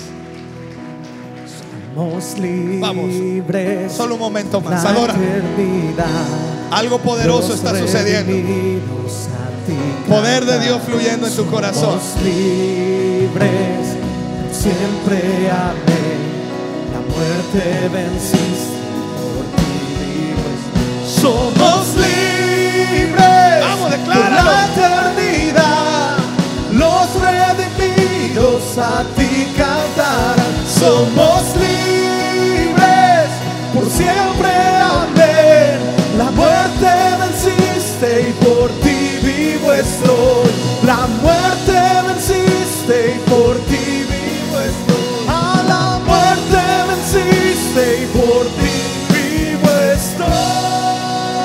Somos libres. Vamos, solo un momento más. Adora. Algo poderoso está sucediendo. Poder de Dios fluyendo en tu corazón. Somos libres, siempre amé. La muerte venciste, por ti vivo. Somos libres. Vamos, por decláralo. la eternidad. Los redimidos a ti cantarán. Somos libres, por siempre amén. La muerte venciste y por ti vivo estoy. La muerte venciste y por ti vivo estoy. A la muerte venciste y por ti vivo estoy.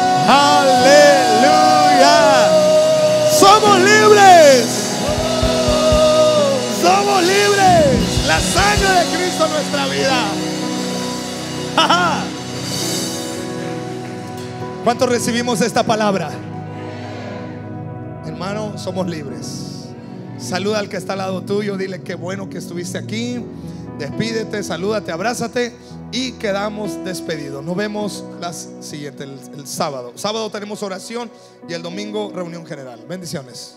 Aleluya. Somos libres. Somos libres. La sangre de Cristo en nuestra vida. ¿Cuántos recibimos esta palabra? Hermano, somos libres. Saluda al que está al lado tuyo. Dile qué bueno que estuviste aquí. Despídete, salúdate, abrázate y quedamos despedidos. Nos vemos la siguiente, el, el sábado. Sábado tenemos oración y el domingo reunión general. Bendiciones.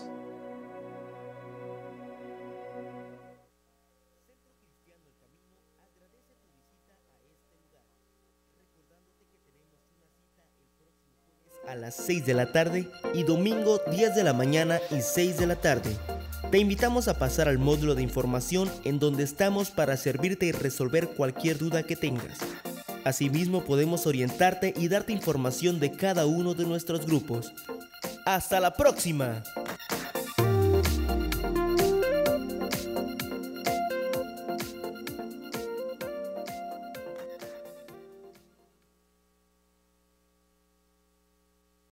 A las seis de la tarde y domingo diez de la mañana y seis de la tarde. Te invitamos a pasar al módulo de información en donde estamos para servirte y resolver cualquier duda que tengas. Asimismo podemos orientarte y darte información de cada uno de nuestros grupos. ¡Hasta la próxima!